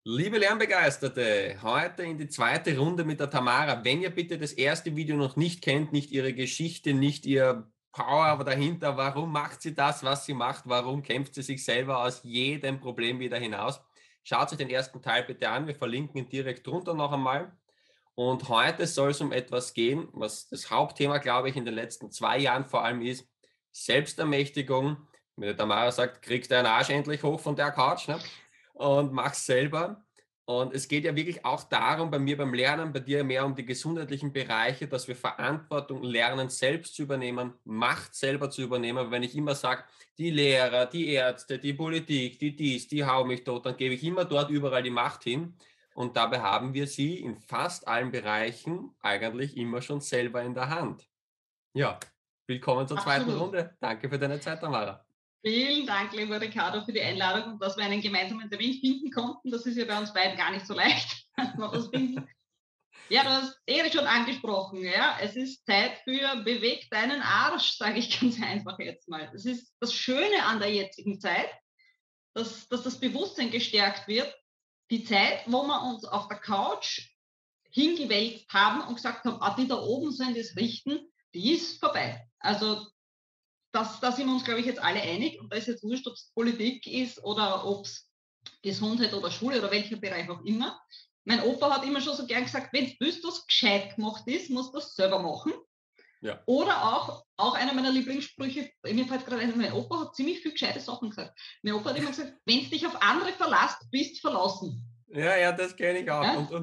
Liebe Lernbegeisterte, heute in die zweite Runde mit der Tamara. Wenn ihr bitte das erste Video noch nicht kennt, nicht ihre Geschichte, nicht ihr Power dahinter, warum macht sie das, was sie macht, warum kämpft sie sich selber aus jedem Problem wieder hinaus, schaut euch den ersten Teil bitte an. Wir verlinken ihn direkt drunter noch einmal. Und heute soll es um etwas gehen, was das Hauptthema, glaube ich, in den letzten 2 Jahren vor allem ist: Selbstermächtigung. Wenn der Tamara sagt, krieg deinen Arsch endlich hoch von der Couch, ne? Und mach's selber. Und es geht ja wirklich auch darum, bei mir beim Lernen, bei dir mehr um die gesundheitlichen Bereiche, dass wir Verantwortung lernen, selbst zu übernehmen, Macht selber zu übernehmen. Aber wenn ich immer sage, die Lehrer, die Ärzte, die Politik, die dies, die hauen mich tot, dann gebe ich immer dort überall die Macht hin. Und dabei haben wir sie in fast allen Bereichen eigentlich immer schon selber in der Hand. Ja, willkommen zur zweiten Absolut. Runde. Danke für deine Zeit, Tamara. Vielen Dank, lieber Ricardo, für die Einladung und dass wir einen gemeinsamen Termin finden konnten. Das ist ja bei uns beiden gar nicht so leicht, dass wir das finden. Ja, du hast schon angesprochen. Ja, es ist Zeit für beweg deinen Arsch, sage ich ganz einfach jetzt mal. Das ist das Schöne an der jetzigen Zeit, dass das Bewusstsein gestärkt wird. Die Zeit, wo wir uns auf der Couch hingewälzt haben und gesagt haben, die da oben sollen das richten, die ist vorbei. Also da sind wir uns, glaube ich, jetzt alle einig. Und da ist jetzt wurscht, ob es Politik ist oder ob es Gesundheit oder Schule oder welcher Bereich auch immer. Mein Opa hat immer schon so gern gesagt, wenn du willst, was gescheit gemacht ist, musst du das selber machen. Ja. Oder auch einer meiner Lieblingssprüche, mir fällt gerade ein, mein Opa hat ziemlich viel gescheite Sachen gesagt. Mein Opa hat immer gesagt, wenn du dich auf andere verlässt, bist du verlassen. Ja, das kenne ich auch. Ja?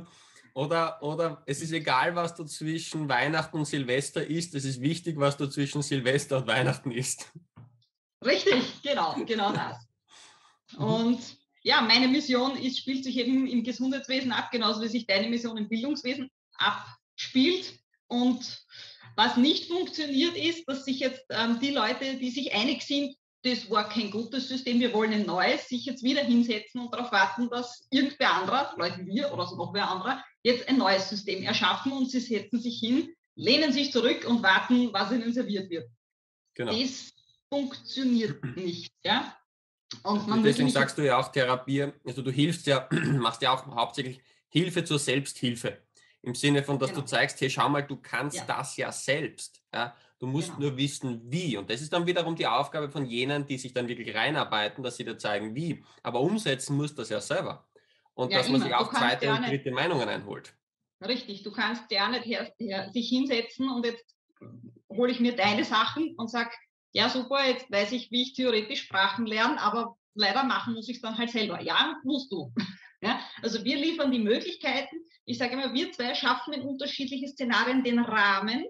Oder es ist egal, was du zwischen Weihnachten und Silvester isst, es ist wichtig, was du zwischen Silvester und Weihnachten isst. Richtig, genau das. Mhm. Und ja, meine Mission spielt sich eben im Gesundheitswesen ab, genauso wie sich deine Mission im Bildungswesen abspielt. Und was nicht funktioniert ist, dass sich jetzt die Leute, die sich einig sind, das war kein gutes System, wir wollen ein neues, sich jetzt wieder hinsetzen und darauf warten, dass irgendwer anderer, vielleicht wir oder so noch wer anderer, jetzt ein neues System erschaffen und sie setzen sich hin, lehnen sich zurück und warten, was ihnen serviert wird. Genau. Das funktioniert nicht. Ja? Und man möge Deswegen mich sagst jetzt du ja auch Therapie, also du hilfst ja, machst ja auch hauptsächlich Hilfe zur Selbsthilfe. Im Sinne von, dass du genau. zeigst, hey, schau mal, du kannst Ja, das ja selbst. Ja? Du musst genau. nur wissen, wie. Und das ist dann wiederum die Aufgabe von jenen, die sich dann wirklich reinarbeiten, dass sie dir zeigen, wie. Aber umsetzen muss das ja selber. Und Ja, dass man sich immer. Du auch kannst zweite ja und nicht, dritte Meinungen einholt. richtig, du kannst ja nicht sich hinsetzen und jetzt hole ich mir deine Sachen und sag, ja super, jetzt weiß ich, wie ich theoretisch Sprachen lerne, aber leider machen muss ich es dann halt selber. Ja, musst du. Ja, also wir liefern die Möglichkeiten. Ich sage immer, wir zwei schaffen in unterschiedlichen Szenarien den Rahmen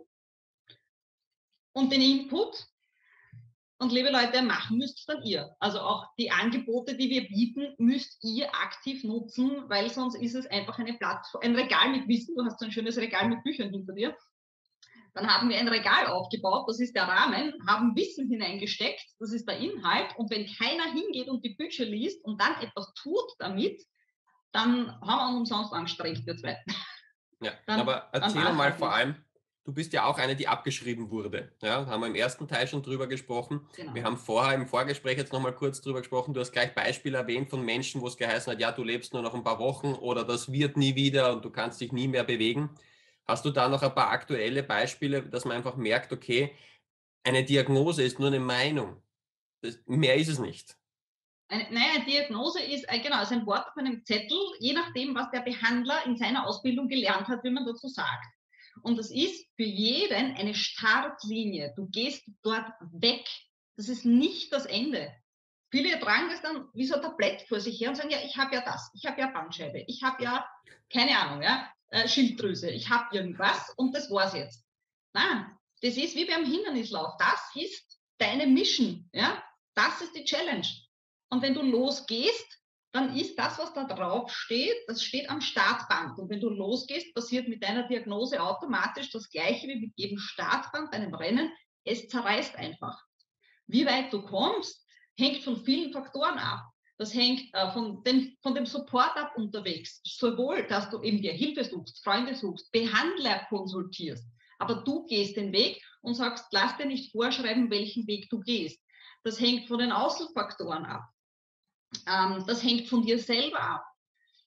und den Input. Und liebe Leute, machen müsst dann ihr. Also auch die Angebote, die wir bieten, müsst ihr aktiv nutzen, weil sonst ist es einfach eine Plattform, ein Regal mit Wissen. Du hast so ein schönes Regal mit Büchern hinter dir. Dann haben wir ein Regal aufgebaut, das ist der Rahmen, haben Wissen hineingesteckt, das ist der Inhalt. Und wenn keiner hingeht und die Bücher liest und dann etwas tut damit, dann haben wir uns umsonst angestrengt, wir zwei. Ja, Dann, aber dann erzähl war es mal halt vor nicht. allem, du bist ja auch eine, die abgeschrieben wurde. Ja, haben wir im ersten Teil schon drüber gesprochen. Wir Genau. haben vorher im Vorgespräch jetzt nochmal kurz drüber gesprochen. Du hast gleich Beispiele erwähnt von Menschen, wo es geheißen hat, ja, du lebst nur noch ein paar Wochen oder das wird nie wieder und du kannst dich nie mehr bewegen. Hast du da noch ein paar aktuelle Beispiele, dass man einfach merkt, okay, eine Diagnose ist nur eine Meinung. Mehr ist es nicht. Eine Diagnose ist genau, ist ein Wort auf einem Zettel, je nachdem, was der Behandler in seiner Ausbildung gelernt hat, wie man dazu sagt. Und das ist für jeden eine Startlinie. Du gehst dort weg. Das ist nicht das Ende. Viele tragen das dann wie so ein Tablett vor sich her und sagen, ja, ich habe ja das, ich habe ja Bandscheibe, ich habe ja, keine Ahnung, ja, Schilddrüse, ich habe irgendwas und das war's jetzt. Nein, das ist wie beim Hindernislauf. Das ist deine Mission. Ja? Das ist die Challenge. Und wenn du losgehst, dann ist das, was da drauf steht, das steht am Startband. Und wenn du losgehst, passiert mit deiner Diagnose automatisch das Gleiche wie mit jedem Startband bei einem Rennen. Es zerreißt einfach. Wie weit du kommst, hängt von vielen Faktoren ab. Das hängt von dem Support ab unterwegs. Sowohl, dass du eben dir Hilfe suchst, Freunde suchst, Behandler konsultierst. Aber du gehst den Weg und sagst, lass dir nicht vorschreiben, welchen Weg du gehst. Das hängt von den Außenfaktoren ab. Das hängt von dir selber ab.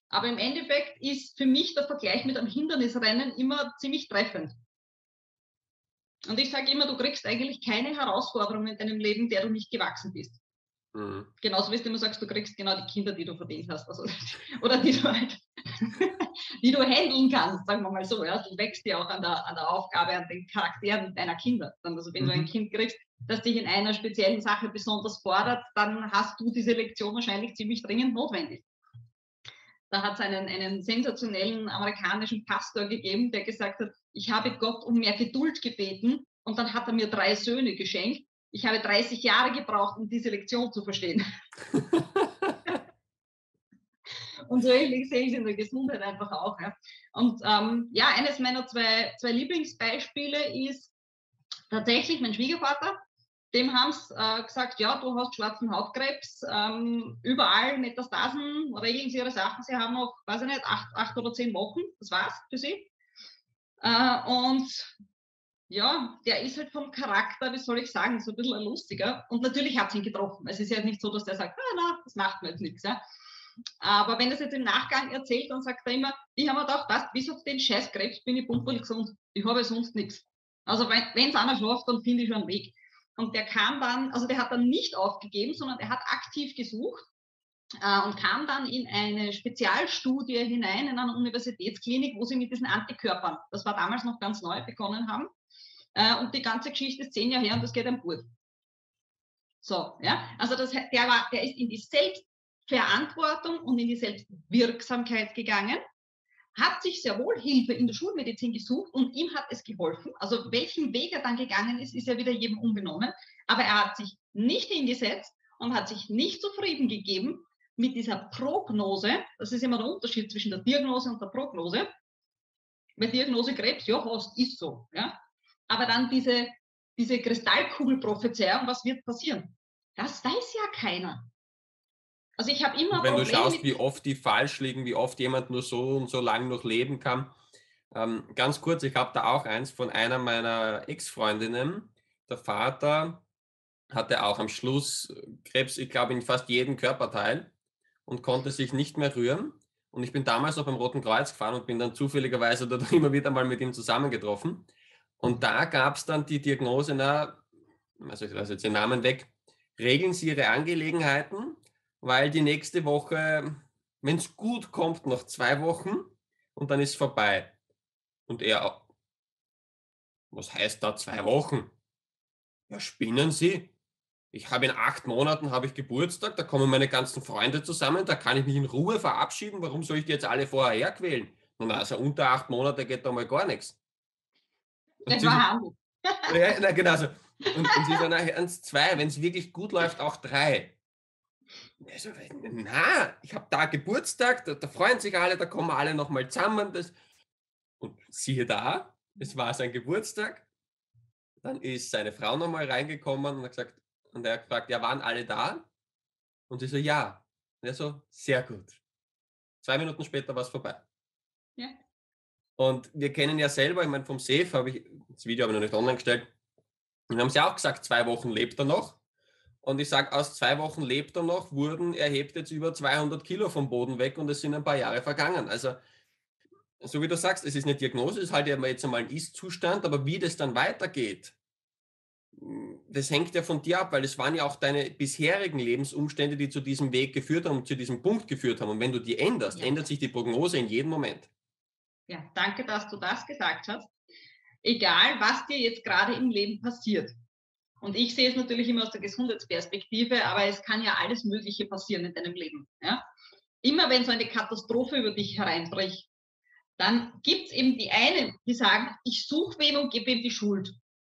Aber im Endeffekt ist für mich der Vergleich mit einem Hindernisrennen immer ziemlich treffend. Und ich sage immer, du kriegst eigentlich keine Herausforderung in deinem Leben, der du nicht gewachsen bist. Mhm. Genauso wie du immer sagst, du kriegst genau die Kinder, die du verdient hast. Also, oder die du halt, die du handeln kannst, sagen wir mal so. Ja? Du wächst ja auch an der Aufgabe, an den Charakteren deiner Kinder. Also wenn du ein Kind kriegst, das dich in einer speziellen Sache besonders fordert, dann hast du diese Lektion wahrscheinlich ziemlich dringend notwendig. Da hat es einen sensationellen amerikanischen Pastor gegeben, der gesagt hat, ich habe Gott um mehr Geduld gebeten und dann hat er mir 3 Söhne geschenkt. Ich habe 30 Jahre gebraucht, um diese Lektion zu verstehen. Und so ähnlich sehe ich es in der Gesundheit einfach auch. Ja. Und ja, eines meiner zwei Lieblingsbeispiele ist tatsächlich mein Schwiegervater. Dem haben sie gesagt, ja, du hast schwarzen Hautkrebs, überall Metastasen, regeln Sie Ihre Sachen, Sie haben noch, weiß ich nicht, 8 oder 10 Wochen, das war's für Sie. Und ja, der ist halt vom Charakter, wie soll ich sagen, so ein bisschen ein lustiger. Und natürlich hat es ihn getroffen. Es ist ja nicht so, dass der sagt, na, das macht mir jetzt nichts. Ja. Aber wenn er es jetzt im Nachgang erzählt, dann sagt er immer, ich habe mir gedacht, was, bis auf den Scheißkrebs bin ich pumperl gesund. Ich habe sonst nichts. Also wenn es einer schafft, dann finde ich schon einen Weg. Und der kam dann, also der hat dann nicht aufgegeben, sondern er hat aktiv gesucht und kam dann in eine Spezialstudie hinein, in einer Universitätsklinik, wo sie mit diesen Antikörpern, das war damals noch ganz neu, begonnen haben. Und die ganze Geschichte ist 10 Jahre her und das geht einem gut. So, ja, also der ist in die Selbstverantwortung und in die Selbstwirksamkeit gegangen, hat sich sehr wohl Hilfe in der Schulmedizin gesucht und ihm hat es geholfen. Also welchen Weg er dann gegangen ist, ist ja wieder jedem unbenommen. Aber er hat sich nicht hingesetzt und hat sich nicht zufrieden gegeben mit dieser Prognose. Das ist immer der Unterschied zwischen der Diagnose und der Prognose. Bei Diagnose Krebs, ja, hast, ist so. Ja? Aber dann diese Kristallkugelprophezeiung, was wird passieren? Das weiß ja keiner. Also ich habe immer Wenn Probleme, du schaust, wie oft die falsch liegen, wie oft jemand nur so und so lange noch leben kann. Ganz kurz, ich habe da auch eins von einer meiner Ex-Freundinnen. Der Vater hatte auch am Schluss Krebs, ich glaube, in fast jedem Körperteil und konnte sich nicht mehr rühren. Und ich bin damals noch beim Roten Kreuz gefahren und bin dann zufälligerweise dort immer wieder mal mit ihm zusammengetroffen. Und da gab es dann die Diagnose, also ich lasse jetzt den Namen weg, regeln Sie Ihre Angelegenheiten, weil die nächste Woche, wenn es gut kommt, noch 2 Wochen und dann ist vorbei. Und er, was heißt da 2 Wochen? Ja, spinnen Sie? Ich habe in 8 Monaten habe ich Geburtstag, da kommen meine ganzen Freunde zusammen, da kann ich mich in Ruhe verabschieden. Warum soll ich die jetzt alle vorher herquälen? Und also unter 8 Monate geht da mal gar nichts. Das war Hamburg. Ja, na, genau so. Und sie sagen, na, ernst 2, wenn es wirklich gut läuft, auch 3. Also, na, ich habe da Geburtstag, da freuen sich alle, da kommen alle nochmal zusammen. Und siehe da, es war sein Geburtstag. Dann ist seine Frau nochmal reingekommen und hat gesagt, und er hat gefragt, ja, waren alle da? Und sie so, ja. Und er so, sehr gut. 2 Minuten später war es vorbei. Ja. Und wir kennen ja selber, ich meine, vom SEF habe ich, das Video habe ich noch nicht online gestellt, und haben sie auch gesagt, 2 Wochen lebt er noch. Und ich sage, aus 2 Wochen lebt er noch, er hebt jetzt über 200 Kilo vom Boden weg und es sind ein paar Jahre vergangen. Also, so wie du sagst, es ist eine Diagnose, es ist halt jetzt einmal ein Ist-Zustand, aber wie das dann weitergeht, das hängt ja von dir ab, weil es waren ja auch deine bisherigen Lebensumstände, die zu diesem Weg geführt haben und zu diesem Punkt geführt haben. Und wenn du die änderst, ändert sich die Prognose in jedem Moment. Ja, danke, dass du das gesagt hast. Egal, was dir jetzt gerade im Leben passiert. Und ich sehe es natürlich immer aus der Gesundheitsperspektive, aber es kann ja alles Mögliche passieren in deinem Leben. Ja? Immer wenn so eine Katastrophe über dich hereinbricht, dann gibt es eben die einen, die sagen, ich suche wem und gebe ihm die Schuld.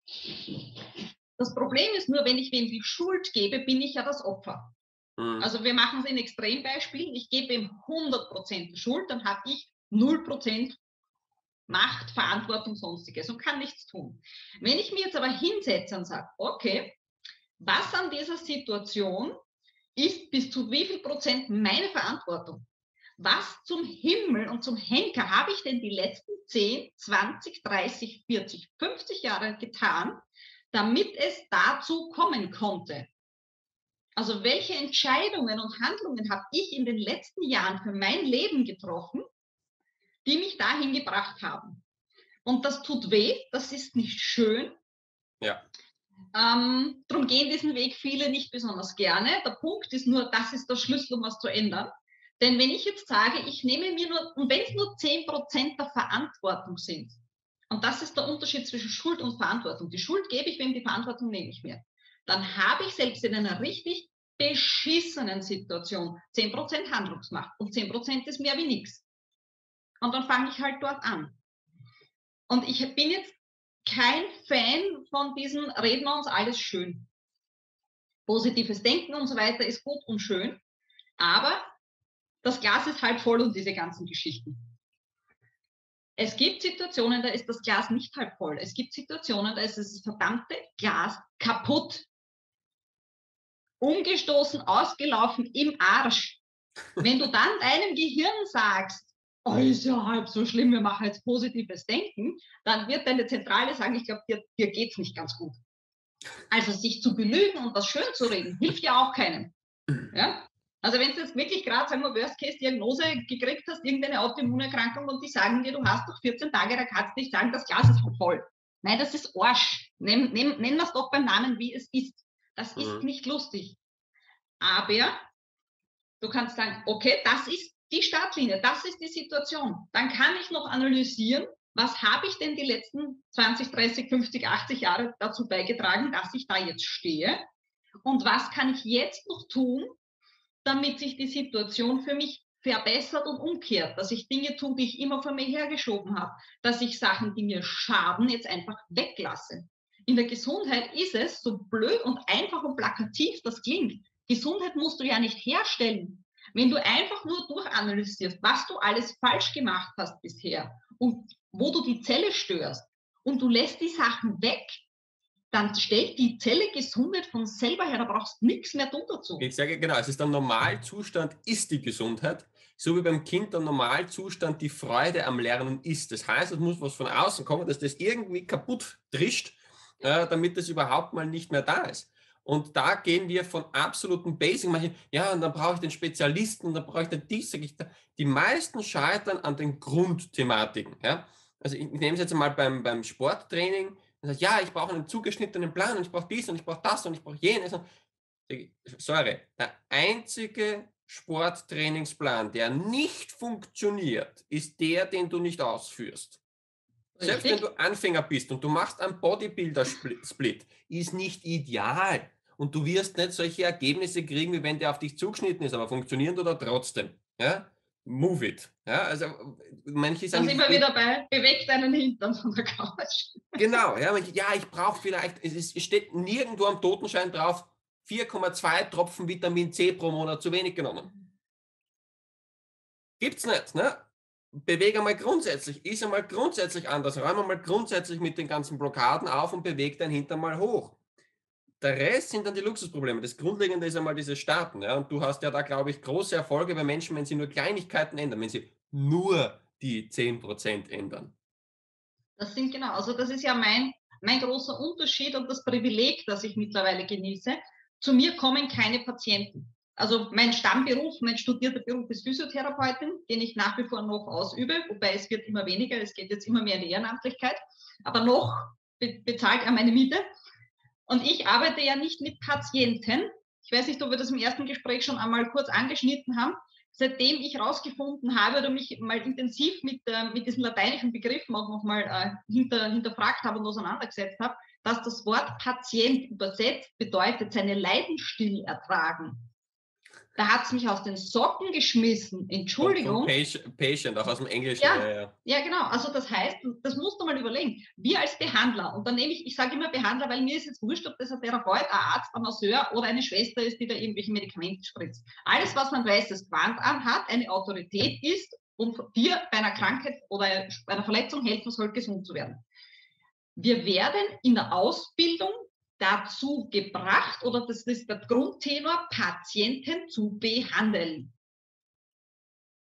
Das Problem ist nur, wenn ich wem die Schuld gebe, bin ich ja das Opfer. Mhm. Also wir machen es in Extrembeispielen. Ich gebe ihm 100% Schuld, dann habe ich 0% Macht, Verantwortung, Sonstiges und kann nichts tun. Wenn ich mir jetzt aber hinsetze und sage, okay, was an dieser Situation ist bis zu wie viel Prozent meine Verantwortung? Was zum Himmel und zum Henker habe ich denn die letzten 10, 20, 30, 40, 50 Jahre getan, damit es dazu kommen konnte? Also welche Entscheidungen und Handlungen habe ich in den letzten Jahren für mein Leben getroffen, die mich dahin gebracht haben? Und das tut weh, das ist nicht schön. Ja. Darum gehen diesen Weg viele nicht besonders gerne. Der Punkt ist nur, das ist der Schlüssel, um was zu ändern. Denn wenn ich jetzt sage, ich nehme mir nur, und wenn es nur 10% der Verantwortung sind, und das ist der Unterschied zwischen Schuld und Verantwortung. Die Schuld gebe ich wem, die Verantwortung nehme ich mir. Dann habe ich selbst in einer richtig beschissenen Situation 10% Handlungsmacht. Und 10% ist mehr wie nichts. Und dann fange ich halt dort an. Und ich bin jetzt kein Fan von diesen Reden wir uns alles schön. Positives Denken und so weiter ist gut und schön, aber das Glas ist halb voll und diese ganzen Geschichten. Es gibt Situationen, da ist das Glas nicht halb voll. Es gibt Situationen, da ist das verdammte Glas kaputt. Umgestoßen, ausgelaufen, im Arsch. Wenn du dann deinem Gehirn sagst, oh, ist ja halb so schlimm, wir machen jetzt positives Denken, dann wird deine Zentrale sagen, ich glaube, dir geht es nicht ganz gut. Also sich zu belügen und das schön zu reden, hilft ja auch keinem. Ja? Also wenn du jetzt wirklich gerade, sagen wir, Worst-Case-Diagnose gekriegt hast, irgendeine Autoimmunerkrankung und die sagen dir, du hast noch 14 Tage, da kannst du nicht sagen, das Glas ist voll. Nein, das ist Arsch. Nennen wir es doch beim Namen, wie es ist. Das ist nicht lustig. Aber du kannst sagen, okay, das ist die Startlinie, das ist die Situation. Dann kann ich noch analysieren, was habe ich denn die letzten 20, 30, 50, 80 Jahre dazu beigetragen, dass ich da jetzt stehe? Und was kann ich jetzt noch tun, damit sich die Situation für mich verbessert und umkehrt, dass ich Dinge tue, die ich immer vor mir hergeschoben habe, dass ich Sachen, die mir schaden, jetzt einfach weglasse. In der Gesundheit ist es, so blöd und einfach und plakativ das klingt, Gesundheit musst du ja nicht herstellen. Wenn du einfach nur durchanalysierst, was du alles falsch gemacht hast bisher und wo du die Zelle störst und du lässt die Sachen weg, dann stellt die Zelle Gesundheit von selber her, da brauchst du nichts mehr tun dazu. Ich sage genau, es ist der Normalzustand ist die Gesundheit, so wie beim Kind der Normalzustand die Freude am Lernen ist. Das heißt, es muss was von außen kommen, dass das irgendwie kaputt trischt, damit das überhaupt mal nicht mehr da ist. Und da gehen wir von absoluten Basic. Ja, und dann brauche ich den Spezialisten und dann brauche ich den dies. Die meisten scheitern an den Grundthematiken. Ja? Also ich nehme es jetzt mal beim Sporttraining. Ja, ich brauche einen zugeschnittenen Plan und ich brauche dies und ich brauche das und ich brauche jenes. Sorry, der einzige Sporttrainingsplan, der nicht funktioniert, ist der, den du nicht ausführst. Selbst wenn Richtig? du Anfänger bist und du machst einen Bodybuilder-Split, ist nicht ideal. Und du wirst nicht solche Ergebnisse kriegen, wie wenn der auf dich zugeschnitten ist, aber funktionieren oder trotzdem. Ja? Move it. Ja? Also manche Da sagen, sind wir wieder bei, bewegt deinen Hintern von der Couch. genau, ja, ich brauche vielleicht, es steht nirgendwo am Totenschein drauf, 4,2 Tropfen Vitamin C pro Monat zu wenig genommen. Gibt's nicht, ne? Bewege einmal grundsätzlich, ist einmal grundsätzlich anders, räume einmal grundsätzlich mit den ganzen Blockaden auf und bewege dein Hintern mal hoch. Der Rest sind dann die Luxusprobleme. Das Grundlegende ist einmal dieses Starten. Ja? Und du hast ja da, glaube ich, große Erfolge bei Menschen, wenn sie nur Kleinigkeiten ändern, wenn sie nur die 10% ändern. Das sind genau, also das ist ja mein großer Unterschied und das Privileg, das ich mittlerweile genieße. Zu mir kommen keine Patienten. Also mein Stammberuf, mein studierter Beruf ist Physiotherapeutin, den ich nach wie vor noch ausübe, wobei es wird immer weniger, es geht jetzt immer mehr in die Ehrenamtlichkeit, aber noch bezahlt er meine Miete. Und ich arbeite ja nicht mit Patienten. Ich weiß nicht, ob wir das im ersten Gespräch schon einmal kurz angeschnitten haben. Seitdem ich herausgefunden habe oder mich mal intensiv mit diesen lateinischen Begriffen auch nochmal hinterfragt habe und auseinandergesetzt habe, dass das Wort Patient übersetzt bedeutet, seine Leiden still ertragen. Da hat es mich aus den Socken geschmissen. Vom Entschuldigung. Patient, auch aus dem Englischen. Ja, genau. Also das heißt, das musst du mal überlegen. Wir als Behandler, und dann nehme ich sage immer Behandler, weil mir ist jetzt wurscht, ob das ein Therapeut, ein Arzt, ein Masseur oder eine Schwester ist, die da irgendwelche Medikamente spritzt. Alles, was man weiß, das Quant anhat, eine Autorität ist und dir bei einer Krankheit oder bei einer Verletzung helfen soll, gesund zu werden. Wir werden in der Ausbildung dazu gebracht, oder das ist der Grundtenor, Patienten zu behandeln.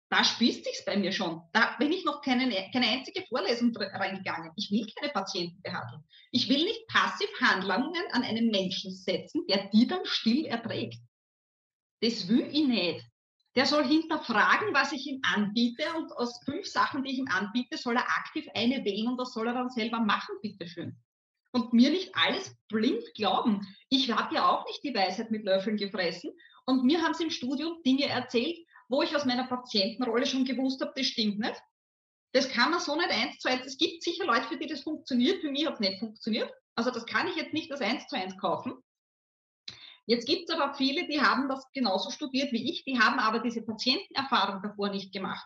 da spießt sich's bei mir schon. Da bin ich noch keine einzige Vorlesung reingegangen. Ich will keine Patienten behandeln. Ich will nicht passiv Handlungen an einen Menschen setzen, der die dann still erträgt. Das will ich nicht. Der soll hinterfragen, was ich ihm anbiete, und aus 5 Sachen, die ich ihm anbiete, soll er aktiv eine wählen, und das soll er dann selber machen, bitteschön. Und mir nicht alles blind glauben. Ich habe ja auch nicht die Weisheit mit Löffeln gefressen, und mir haben sie im Studium Dinge erzählt, wo ich aus meiner Patientenrolle schon gewusst habe, das stimmt nicht. Das kann man so nicht 1:1. Es gibt sicher Leute, für die das funktioniert, für mich hat es nicht funktioniert. Also das kann ich jetzt nicht als 1:1 kaufen. Jetzt gibt es aber viele, die haben das genauso studiert wie ich, die haben aber diese Patientenerfahrung davor nicht gemacht.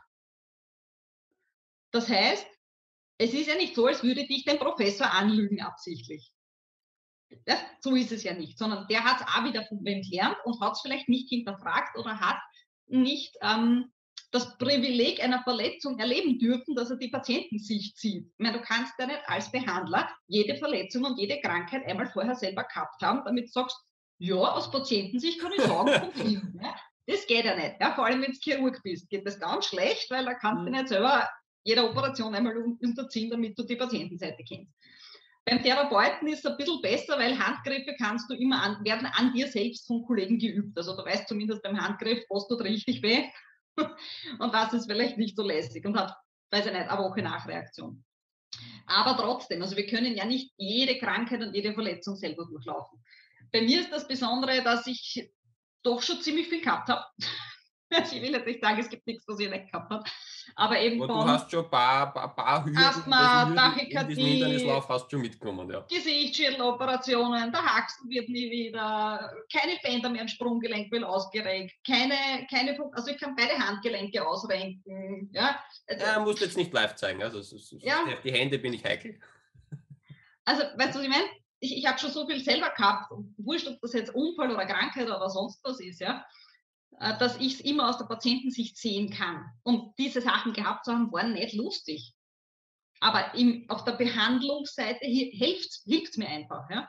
Das heißt, es ist ja nicht so, als würde dich den Professor anlügen absichtlich. Ja, so ist es ja nicht, sondern der hat es auch wieder von wem gelernt und hat es vielleicht nicht hinterfragt oder hat nicht das Privileg einer Verletzung erleben dürfen, dass er die Patientensicht sieht. Ich meine, du kannst ja nicht als Behandler jede Verletzung und jede Krankheit einmal vorher selber gehabt haben, damit du sagst, ja, aus Patientensicht kann ich sagen, kommt hin. Ne? Das geht ja nicht. Ja, vor allem, wenn du Chirurg bist, geht das ganz schlecht, weil da kannst du nicht selber jede Operation einmal unterziehen, damit du die Patientenseite kennst. Beim Therapeuten ist es ein bisschen besser, weil Handgriffe kannst du immer werden an dir selbst von Kollegen geübt. Also du weißt zumindest beim Handgriff, was tut richtig weh und was ist vielleicht nicht so lässig und hat, weiß ich nicht, eine Woche Nachreaktion. Aber trotzdem, also wir können ja nicht jede Krankheit und jede Verletzung selber durchlaufen. Bei mir ist das Besondere, dass ich doch schon ziemlich viel gehabt habe. Ich will jetzt nicht sagen, es gibt nichts, was ich nicht gehabt habe. Aber eben aber du hast schon ein paar Hürden, Asthma, in diesem Tachykardie, Hindernislauf hast du schon mitgenommen, ja. Gesichtsschädeloperationen, der Haxen wird nie wieder, keine Bänder mehr im Sprunggelenk will ausgerenkt, also ich kann beide Handgelenke ausrenken. Ja, Musst jetzt nicht live zeigen, also ja, die Hände bin ich heikel. Also, weißt du, was ich meine? Ich habe schon so viel selber gehabt, wurscht, ob das jetzt Unfall oder Krankheit oder sonst was ist, ja, dass ich es immer aus der Patientensicht sehen kann. Und diese Sachen gehabt zu haben, waren nicht lustig. Aber auf der Behandlungsseite hilft es mir einfach. Ja?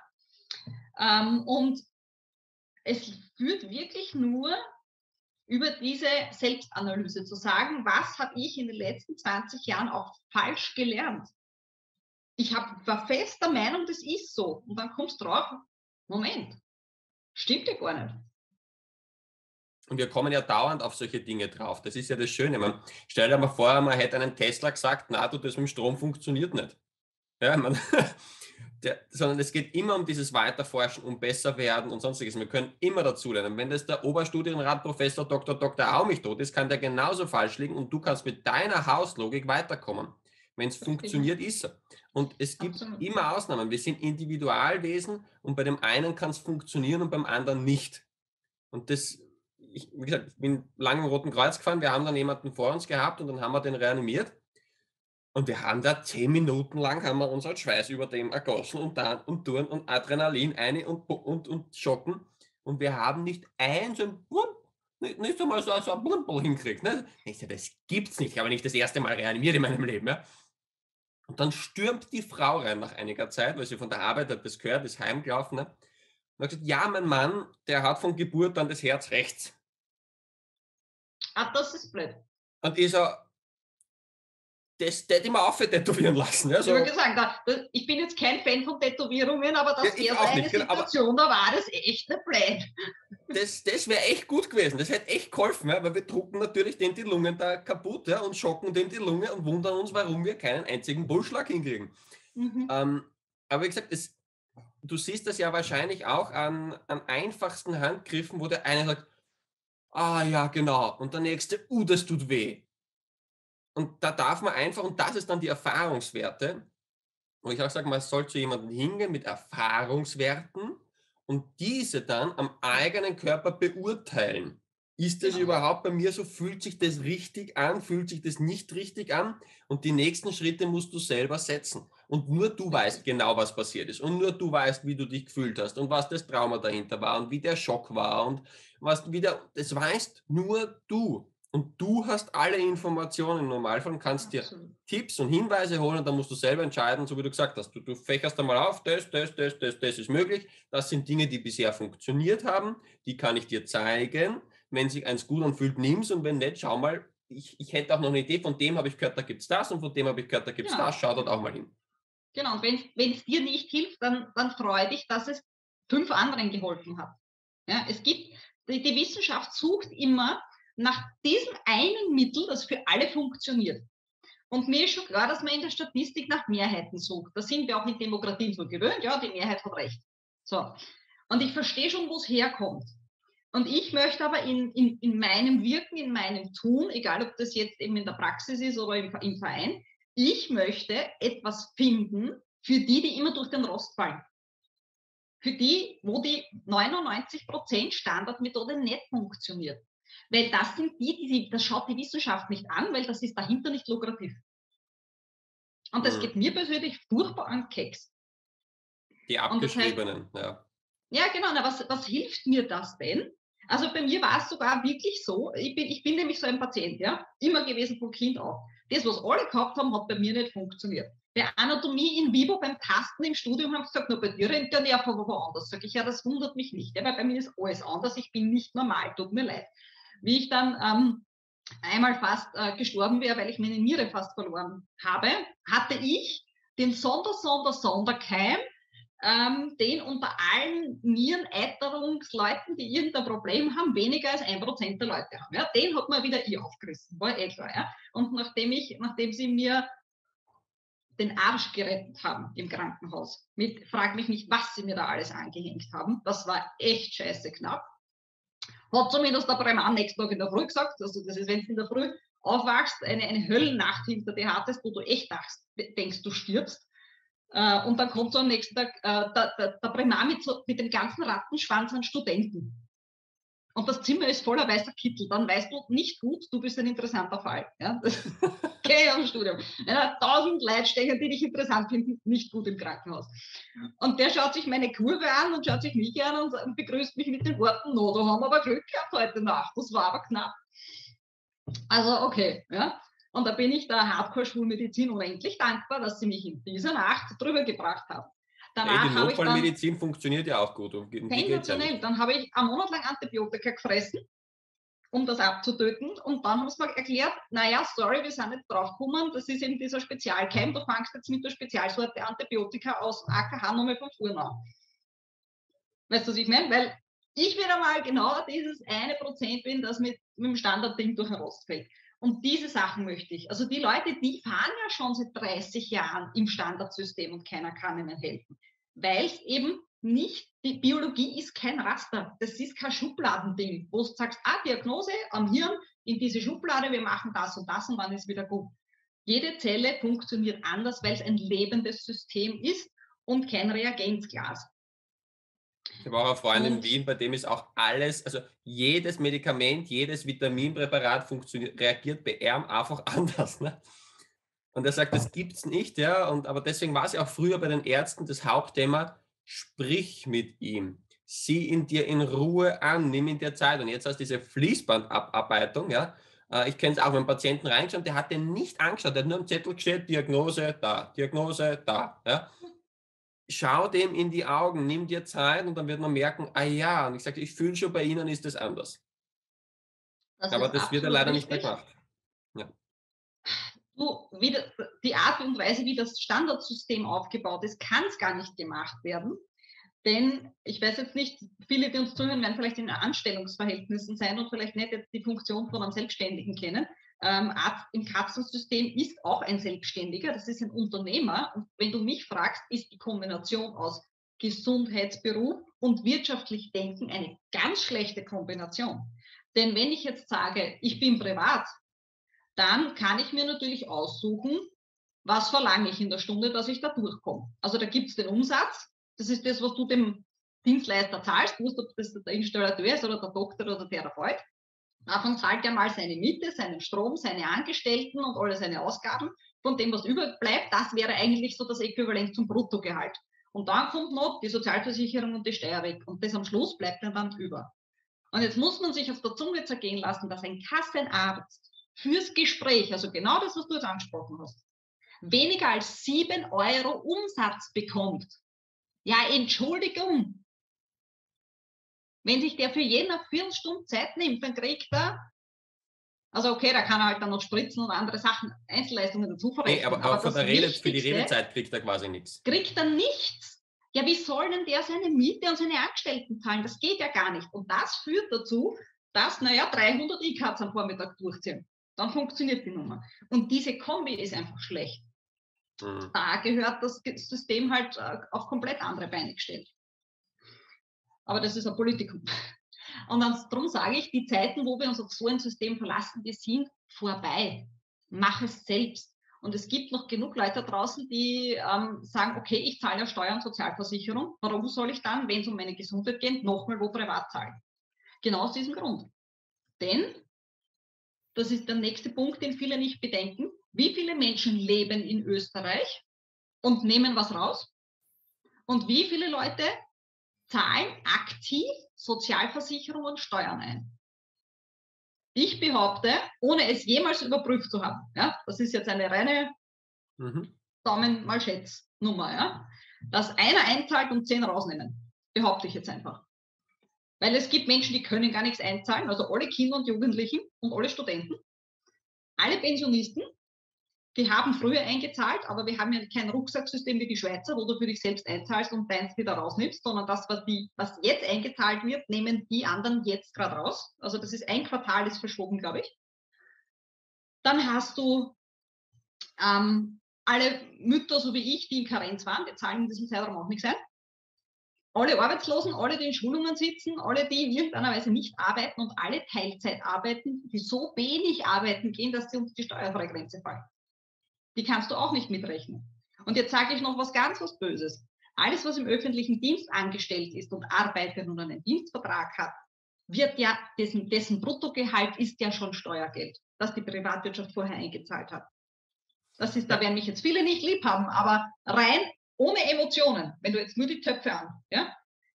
Und es führt wirklich nur über diese Selbstanalyse zu sagen, was habe ich in den letzten 20 Jahren auch falsch gelernt. Ich war fest der Meinung, das ist so. Und dann kommst du drauf, Moment, stimmt ja gar nicht. Und wir kommen ja dauernd auf solche Dinge drauf. Das ist ja das Schöne. Stell dir mal vor, man hätte einem Tesla gesagt, na du, das mit dem Strom funktioniert nicht. Ja, sondern es geht immer um dieses Weiterforschen, um besser werden und sonstiges. Wir können immer dazu lernen. Wenn das der Oberstudienrat Professor Dr. Aumich tot ist, kann der genauso falsch liegen und du kannst mit deiner Hauslogik weiterkommen. Wenn es funktioniert, ist er. Und es gibt immer Ausnahmen. Wir sind Individualwesen und bei dem einen kann es funktionieren und beim anderen nicht. Und wie gesagt, ich bin lange im Roten Kreuz gefahren, wir haben dann jemanden vor uns gehabt und dann haben wir den reanimiert. Und wir haben da 10 Minuten lang haben wir uns als Schweiß über dem ergossen und dann und tun und Adrenalin eine und schocken. Und wir haben nicht nicht einmal so ein Blumperl hinkriegt. Ne? Ich sage, das gibt's nicht. Ich habe nicht das erste Mal reanimiert in meinem Leben. Ja? Und dann stürmt die Frau rein nach einiger Zeit, weil sie von der Arbeit hat das gehört, ist heimgelaufen. Ne? Und hat gesagt, ja, mein Mann, der hat von Geburt an das Herz rechts. Ah, das ist blöd. Und ich so, das hätte ich mir auch tätowieren lassen. Ja, so. Ich habe gesagt, ich bin jetzt kein Fan von Tätowierungen, aber das wäre so eine Situation, da war das echt nicht blöd. Das wäre echt gut gewesen. Das hätte echt geholfen, ja, weil wir drucken natürlich den die Lungen da kaputt, ja, und schocken den die Lunge und wundern uns, warum wir keinen einzigen Bullschlag hinkriegen. Mhm. Aber wie gesagt, du siehst das ja wahrscheinlich auch an einfachsten Handgriffen, wo der eine sagt, ah ja, genau, und der nächste, das tut weh. Und da darf man einfach, und das ist dann die Erfahrungswerte, wo ich auch sage, man soll zu jemandem hingehen mit Erfahrungswerten und diese dann am eigenen Körper beurteilen. Ist das überhaupt bei mir so? Fühlt sich das richtig an? Fühlt sich das nicht richtig an? Und die nächsten Schritte musst du selber setzen. Und nur du weißt genau, was passiert ist. Und nur du weißt, wie du dich gefühlt hast und was das Trauma dahinter war und wie der Schock war und das weißt nur du. Und du hast alle Informationen. Im Normalfall kannst dir Tipps und Hinweise holen und dann musst du selber entscheiden, so wie du gesagt hast. Du fächerst einmal auf, das ist möglich. Das sind Dinge, die bisher funktioniert haben. Die kann ich dir zeigen. Wenn sich eins gut anfühlt, nimm's und wenn nicht, schau mal, ich hätte auch noch eine Idee, von dem habe ich gehört, da gibt es das und von dem habe ich gehört, da gibt es Genau. das, schau dort auch mal hin. Genau, und wenn es dir nicht hilft, dann freu dich, dass es 5 anderen geholfen hat. Ja, die Wissenschaft sucht immer nach diesem einen Mittel, das für alle funktioniert. Und mir ist schon klar, dass man in der Statistik nach Mehrheiten sucht. Da sind wir auch in Demokratien so gewöhnt, ja, die Mehrheit hat recht. So. Und ich verstehe schon, wo es herkommt. Und ich möchte aber in meinem Wirken, in meinem Tun, egal ob das jetzt eben in der Praxis ist oder im Verein, ich möchte etwas finden für die immer durch den Rost fallen. Für die, wo die 99% Standardmethode nicht funktioniert. Weil das sind das schaut die Wissenschaft nicht an, weil das ist dahinter nicht lukrativ. Und das geht mir persönlich furchtbar an den Keks. Die Abgeschriebenen, ja. Ja, genau. Na, was hilft mir das denn? Also bei mir war es sogar wirklich so, ich bin nämlich so ein Patient, ja, immer gewesen von Kind auf. Das, was alle gehabt haben, hat bei mir nicht funktioniert. Bei Anatomie in vivo, beim Tasten im Studium, haben sie gesagt, nur bei dir rennt der Nerv aber woanders. Sag ich, ja, das wundert mich nicht, ja, weil bei mir ist alles anders, ich bin nicht normal, tut mir leid. Wie ich dann einmal fast gestorben wäre, weil ich meine Niere fast verloren habe, hatte ich den Sonderkeim, den unter allen Niereneiterungsleuten, die irgendein Problem haben, weniger als 1% der Leute haben. Ja, den hat man wieder aufgerissen, war klar. Ja? Und nachdem sie mir den Arsch gerettet haben im Krankenhaus, frag mich nicht, was sie mir da alles angehängt haben, das war echt scheiße knapp, hat zumindest der Bremer am nächsten Tag in der Früh gesagt, also das ist, wenn du in der Früh aufwachst, eine Höllennacht hinter dir hattest, wo du echt denkst, du stirbst. Und dann kommt so am nächsten Tag der Primar mit dem ganzen Rattenschwanz an Studenten. Und das Zimmer ist voller weißer Kittel. Dann weißt du nicht gut, du bist ein interessanter Fall. Ja? Okay, am Studium. Wenn 1000 Leute stehen, die dich interessant finden, nicht gut im Krankenhaus. Und der schaut sich meine Kurve an und schaut sich mich an und begrüßt mich mit den Worten, no, da haben wir aber Glück gehabt heute Nacht. Das war aber knapp. Also okay, ja. Und da bin ich der Hardcore-Schulmedizin unendlich dankbar, dass sie mich in dieser Nacht drüber gebracht haben. Danach die Notfallmedizin funktioniert ja auch gut. Sensationell. Dann habe ich einen Monat lang Antibiotika gefressen, um das abzutöten. Und dann haben sie mir erklärt, naja, sorry, wir sind nicht draufgekommen, das ist eben dieser Spezialkeim, du fängst jetzt mit der Spezialsorte Antibiotika aus AKH nochmal von vorne an. Weißt du, was ich meine? Weil ich wieder mal genau dieses 1% bin, das mit dem Standardding durch den Rost fällt. Und diese Sachen möchte ich. Also die Leute, die fahren ja schon seit 30 Jahren im Standardsystem und keiner kann ihnen helfen. Weil es eben nicht, die Biologie ist kein Raster. Das ist kein Schubladending, wo du sagst, Diagnose am Hirn, in diese Schublade, wir machen das und dann ist wieder gut. Jede Zelle funktioniert anders, weil es ein lebendes System ist und kein Reagenzglas. Ich habe auch eine Freundin in Wien, bei dem ist auch alles, also jedes Medikament, jedes Vitaminpräparat reagiert bei ihm einfach anders. Ne? Und er sagt, das gibt es nicht, ja. Aber deswegen war es ja auch früher bei den Ärzten das Hauptthema, sprich mit ihm. Sieh ihn dir in Ruhe an, nimm ihn dir Zeit. Und jetzt hast du diese Fließbandabarbeitung, ja. Ich kenne es auch, wenn Patienten reinschauen, der hat den nicht angeschaut, der hat nur am Zettel gestellt, Diagnose da, ja. Schau dem in die Augen, nimm dir Zeit und dann wird man merken, ja, und ich sage, ich fühle schon, bei Ihnen ist das anders. Aber das wird ja leider nicht mehr gemacht. Ja. Die Art und Weise, wie das Standardsystem aufgebaut ist, kann es gar nicht gemacht werden. Denn ich weiß jetzt nicht, viele, die uns zuhören, werden vielleicht in Anstellungsverhältnissen sein und vielleicht nicht jetzt die Funktion von einem Selbstständigen kennen. Arzt im Kassensystem ist auch ein Selbstständiger, das ist ein Unternehmer. Und wenn du mich fragst, ist die Kombination aus Gesundheitsberuf und wirtschaftlich Denken eine ganz schlechte Kombination. Denn wenn ich jetzt sage, ich bin privat, dann kann ich mir natürlich aussuchen, was verlange ich in der Stunde, dass ich da durchkomme. Also da gibt es den Umsatz, das ist das, was du dem Dienstleister zahlst, wurscht, ob das der Installateur ist oder der Doktor oder der Therapeut. Davon zahlt er mal seine Miete, seinen Strom, seine Angestellten und alle seine Ausgaben. Von dem, was überbleibt, das wäre eigentlich so das Äquivalent zum Bruttogehalt. Und dann kommt noch die Sozialversicherung und die Steuer weg. Und das am Schluss bleibt dann über. Und jetzt muss man sich auf der Zunge zergehen lassen, dass ein Kassenarzt fürs Gespräch, also genau das, was du jetzt angesprochen hast, weniger als 7 Euro Umsatz bekommt. Ja, Entschuldigung. Wenn sich der für jeden eine Viertelstunde Zeit nimmt, dann kriegt er Also okay, da kann er halt dann noch spritzen und andere Sachen, Einzelleistungen dazu verrechnen. Aber auch das für die Redezeit kriegt er quasi nichts. Kriegt er nichts. Ja, wie soll denn der seine Miete und seine Angestellten zahlen? Das geht ja gar nicht. Und das führt dazu, dass, 300 E-Cards am Vormittag durchziehen. Dann funktioniert die Nummer. Und diese Kombi ist einfach schlecht. Da gehört das System halt auf komplett andere Beine gestellt. Aber das ist ein Politikum. Und darum sage ich, die Zeiten, wo wir uns auf so ein System verlassen, die sind vorbei. Mach es selbst. Und es gibt noch genug Leute draußen, die sagen, okay, ich zahle ja Steuern und Sozialversicherung. Warum soll ich dann, wenn es um meine Gesundheit geht, nochmal wo privat zahlen? Genau aus diesem Grund. Denn, das ist der nächste Punkt, den viele nicht bedenken, wie viele Menschen leben in Österreich und nehmen was raus? Und wie viele Leute zahlen aktiv Sozialversicherung und Steuern ein? Ich behaupte, ohne es jemals überprüft zu haben, ja, das ist jetzt eine reine Daumen mal Schätznummer, ja, dass einer einzahlt und 10 rausnehmen. Behaupte ich jetzt einfach. Weil es gibt Menschen, die können gar nichts einzahlen, also alle Kinder und Jugendlichen und alle Studenten, alle Pensionisten, die haben früher eingezahlt, aber wir haben ja kein Rucksacksystem wie die Schweizer, wo du für dich selbst einzahlst und deins wieder rausnimmst, sondern das, was jetzt eingezahlt wird, nehmen die anderen jetzt gerade raus. Also das ist ein Quartal, ist verschoben, glaube ich. Dann hast du alle Mütter, so wie ich, die in Karenz waren, die zahlen in diesem Zeitraum auch nichts ein. Alle Arbeitslosen, alle, die in Schulungen sitzen, alle, die in irgendeiner Weise nicht arbeiten und alle Teilzeit arbeiten, die so wenig arbeiten gehen, dass sie unter die steuerfreie Grenze fallen. Die kannst du auch nicht mitrechnen. Und jetzt sage ich noch was Böses. Alles, was im öffentlichen Dienst angestellt ist und arbeitet und einen Dienstvertrag hat, wird ja, dessen Bruttogehalt ist ja schon Steuergeld, das die Privatwirtschaft vorher eingezahlt hat. Das ist, da werden mich jetzt viele nicht lieb haben, aber rein ohne Emotionen, wenn du jetzt nur die Töpfe an, ja,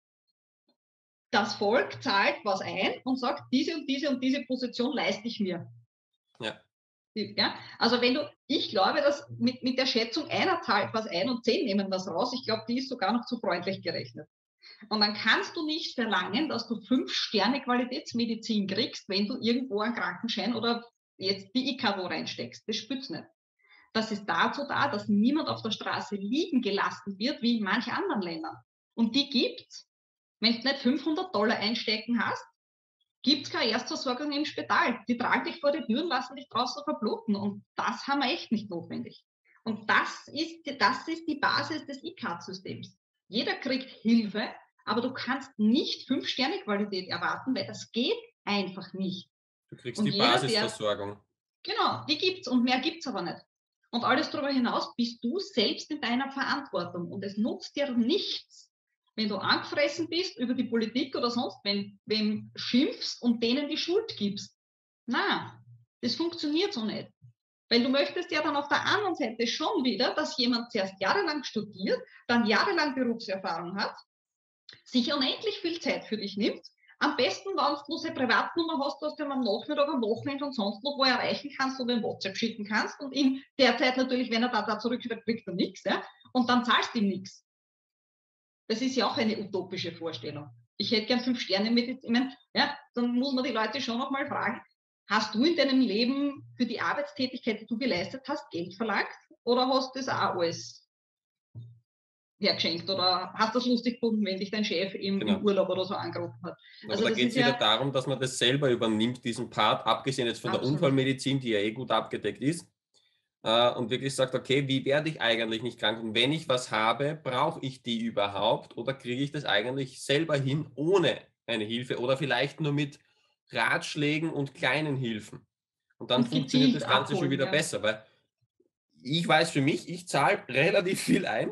das Volk zahlt was ein und sagt, diese und diese und diese Position leiste ich mir. Ja. Ja? Also ich glaube, dass mit der Schätzung einer zahlt was ein und 10 nehmen was raus, ich glaube, die ist sogar noch zu freundlich gerechnet. Und dann kannst du nicht verlangen, dass du 5 Sterne Qualitätsmedizin kriegst, wenn du irgendwo einen Krankenschein oder jetzt die IKW reinsteckst. Das spürt's nicht. Das ist dazu da, dass niemand auf der Straße liegen gelassen wird, wie in manchen anderen Ländern. Und die gibt's. Wenn du nicht $500 einstecken hast, gibt es keine Erstversorgung im Spital. Die tragen dich vor die Tür und lassen dich draußen verbluten. Und das haben wir echt nicht notwendig. Und das ist die Basis des E-Card-Systems. Jeder kriegt Hilfe, aber du kannst nicht 5-Sterne-Qualität erwarten, weil das geht einfach nicht. Du kriegst die Basisversorgung. Genau, die gibt's und mehr gibt's aber nicht. Und alles darüber hinaus bist du selbst in deiner Verantwortung. Und es nutzt dir nichts, wenn du angefressen bist über die Politik oder sonst wem schimpfst und denen die Schuld gibst. Na, das funktioniert so nicht. Weil du möchtest ja dann auf der anderen Seite schon wieder, dass jemand zuerst jahrelang studiert, dann jahrelang Berufserfahrung hat, sich unendlich viel Zeit für dich nimmt. Am besten, wenn du eine Privatnummer hast, dass du am Nachmittag, am Wochenende und sonst noch wo erreichen kannst oder in WhatsApp schicken kannst. Und in der Zeit natürlich, wenn er da zurückschreibt, kriegt er nichts. Ja? Und dann zahlst du ihm nichts. Das ist ja auch eine utopische Vorstellung. Ich hätte gern 5 Sterne mit, ja, dann muss man die Leute schon noch mal fragen, hast du in deinem Leben für die Arbeitstätigkeit, die du geleistet hast, Geld verlangt? Oder hast du das auch alles hergeschenkt? Oder hast du das lustig gefunden, wenn dich dein Chef im Urlaub oder so angerufen hat? Also da geht es wieder darum, dass man das selber übernimmt, diesen Part, abgesehen jetzt von der Unfallmedizin, die ja eh gut abgedeckt ist. Und wirklich sagt, okay, wie werde ich eigentlich nicht krank? Und wenn ich was habe, brauche ich die überhaupt oder kriege ich das eigentlich selber hin ohne eine Hilfe oder vielleicht nur mit Ratschlägen und kleinen Hilfen? Und dann funktioniert das Ganze schon wieder besser, weil ich weiß für mich, ich zahle relativ viel ein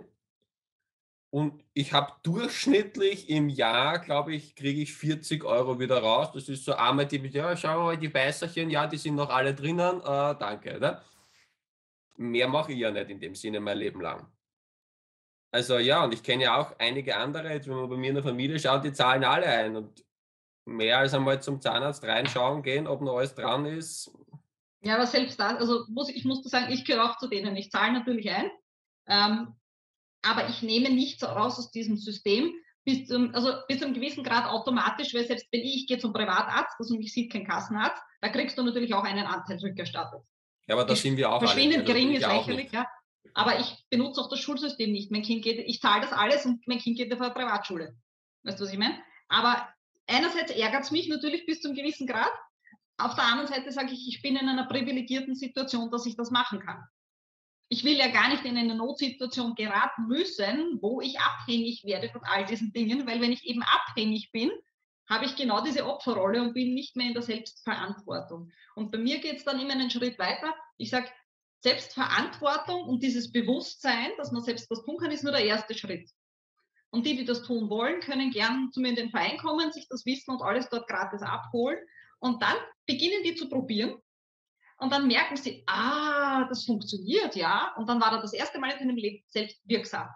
und ich habe durchschnittlich im Jahr, glaube ich, kriege ich 40 € wieder raus. Das ist so einmal die, ja, schau mal, die Weißerchen, ja, die sind noch alle drinnen, danke, ne? Mehr mache ich ja nicht in dem Sinne mein Leben lang. Also ja, und ich kenne ja auch einige andere, jetzt wenn man bei mir in der Familie schaut, die zahlen alle ein und mehr als einmal zum Zahnarzt reinschauen gehen, ob noch alles dran ist. Ja, aber selbst das, also ich muss sagen, ich gehöre auch zu denen. Ich zahle natürlich ein, aber ich nehme nichts raus aus diesem System, also bis zu einem gewissen Grad automatisch, weil selbst wenn ich gehe zum Privatarzt, also mich sieht kein Kassenarzt, da kriegst du natürlich auch einen Anteil rückerstattet. Ja, aber da sind wir auch alle. Verschwindend gering ist ja lächerlich, ja. Aber ich benutze auch das Schulsystem nicht. Mein Kind geht, ich zahle das alles und mein Kind geht auf eine Privatschule. Weißt du, was ich meine? Aber einerseits ärgert es mich natürlich bis zu einem gewissen Grad. Auf der anderen Seite sage ich, ich bin in einer privilegierten Situation, dass ich das machen kann. Ich will ja gar nicht in eine Notsituation geraten müssen, wo ich abhängig werde von all diesen Dingen, weil wenn ich eben abhängig bin, habe ich genau diese Opferrolle und bin nicht mehr in der Selbstverantwortung. Und bei mir geht es dann immer einen Schritt weiter. Ich sage, Selbstverantwortung und dieses Bewusstsein, dass man selbst was tun kann, ist nur der erste Schritt. Und die das tun wollen, können gern zu mir in den Verein kommen, sich das Wissen und alles dort gratis abholen. Und dann beginnen die zu probieren. Und dann merken sie, das funktioniert, ja. Und dann war er das erste Mal in seinem Leben selbst wirksam.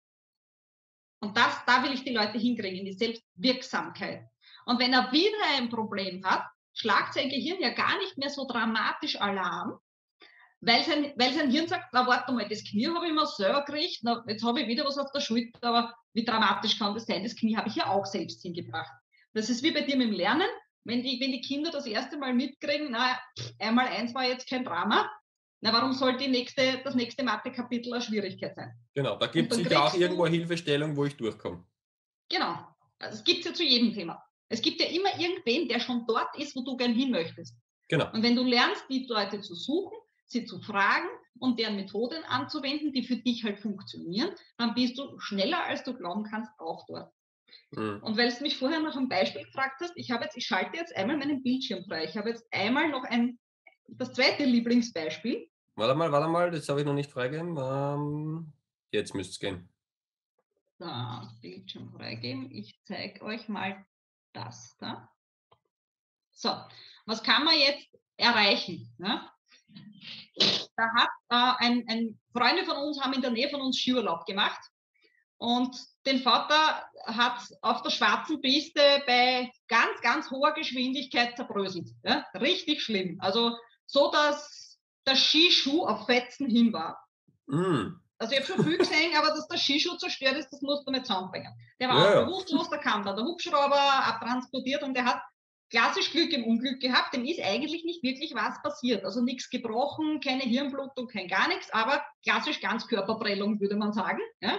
Und da will ich die Leute hinkriegen, die Selbstwirksamkeit. Und wenn er wieder ein Problem hat, schlagt sein Gehirn ja gar nicht mehr so dramatisch Alarm, weil sein Hirn sagt, na warte mal, das Knie habe ich mir selber gekriegt, na, jetzt habe ich wieder was auf der Schulter, aber wie dramatisch kann das sein? Das Knie habe ich ja auch selbst hingebracht. Das ist wie bei dir mit dem Lernen. Wenn die Kinder das erste Mal mitkriegen, na, 1x1 war jetzt kein Drama, na, warum soll das nächste Mathe-Kapitel eine Schwierigkeit sein? Genau, da gibt es sicher auch irgendwo eine Hilfestellung, wo ich durchkomme. Genau, also es gibt es ja zu jedem Thema. Es gibt ja immer irgendwen, der schon dort ist, wo du gern hin möchtest. Genau. Und wenn du lernst, die Leute zu suchen, sie zu fragen und deren Methoden anzuwenden, die für dich halt funktionieren, dann bist du schneller, als du glauben kannst, auch dort. Und weil du mich vorher nach einem Beispiel gefragt hast, ich schalte jetzt einmal meinen Bildschirm frei. Ich habe jetzt einmal noch das zweite Lieblingsbeispiel. Warte mal, das habe ich noch nicht freigegeben. Jetzt müsste es gehen. Da, Bildschirm freigeben. Ich zeige euch mal das da. So, was kann man jetzt erreichen? Ne? Da hat Freunde von uns haben in der Nähe von uns Skiurlaub gemacht. Und den Vater hat auf der schwarzen Piste bei ganz, ganz hoher Geschwindigkeit zerbröselt. Ja? Richtig schlimm. Also so, dass der Skischuh auf Fetzen hin war. Also ich habe schon viel gesehen, aber dass der Skischuh zerstört ist, das musst du nicht zusammenbringen. Der war auch bewusstlos, da kam dann der Hubschrauber abtransportiert und der hat klassisch Glück im Unglück gehabt. Dem ist eigentlich nicht wirklich was passiert. Also nichts gebrochen, keine Hirnblutung, kein gar nichts, aber klassisch Ganzkörperprellung, würde man sagen. Ja?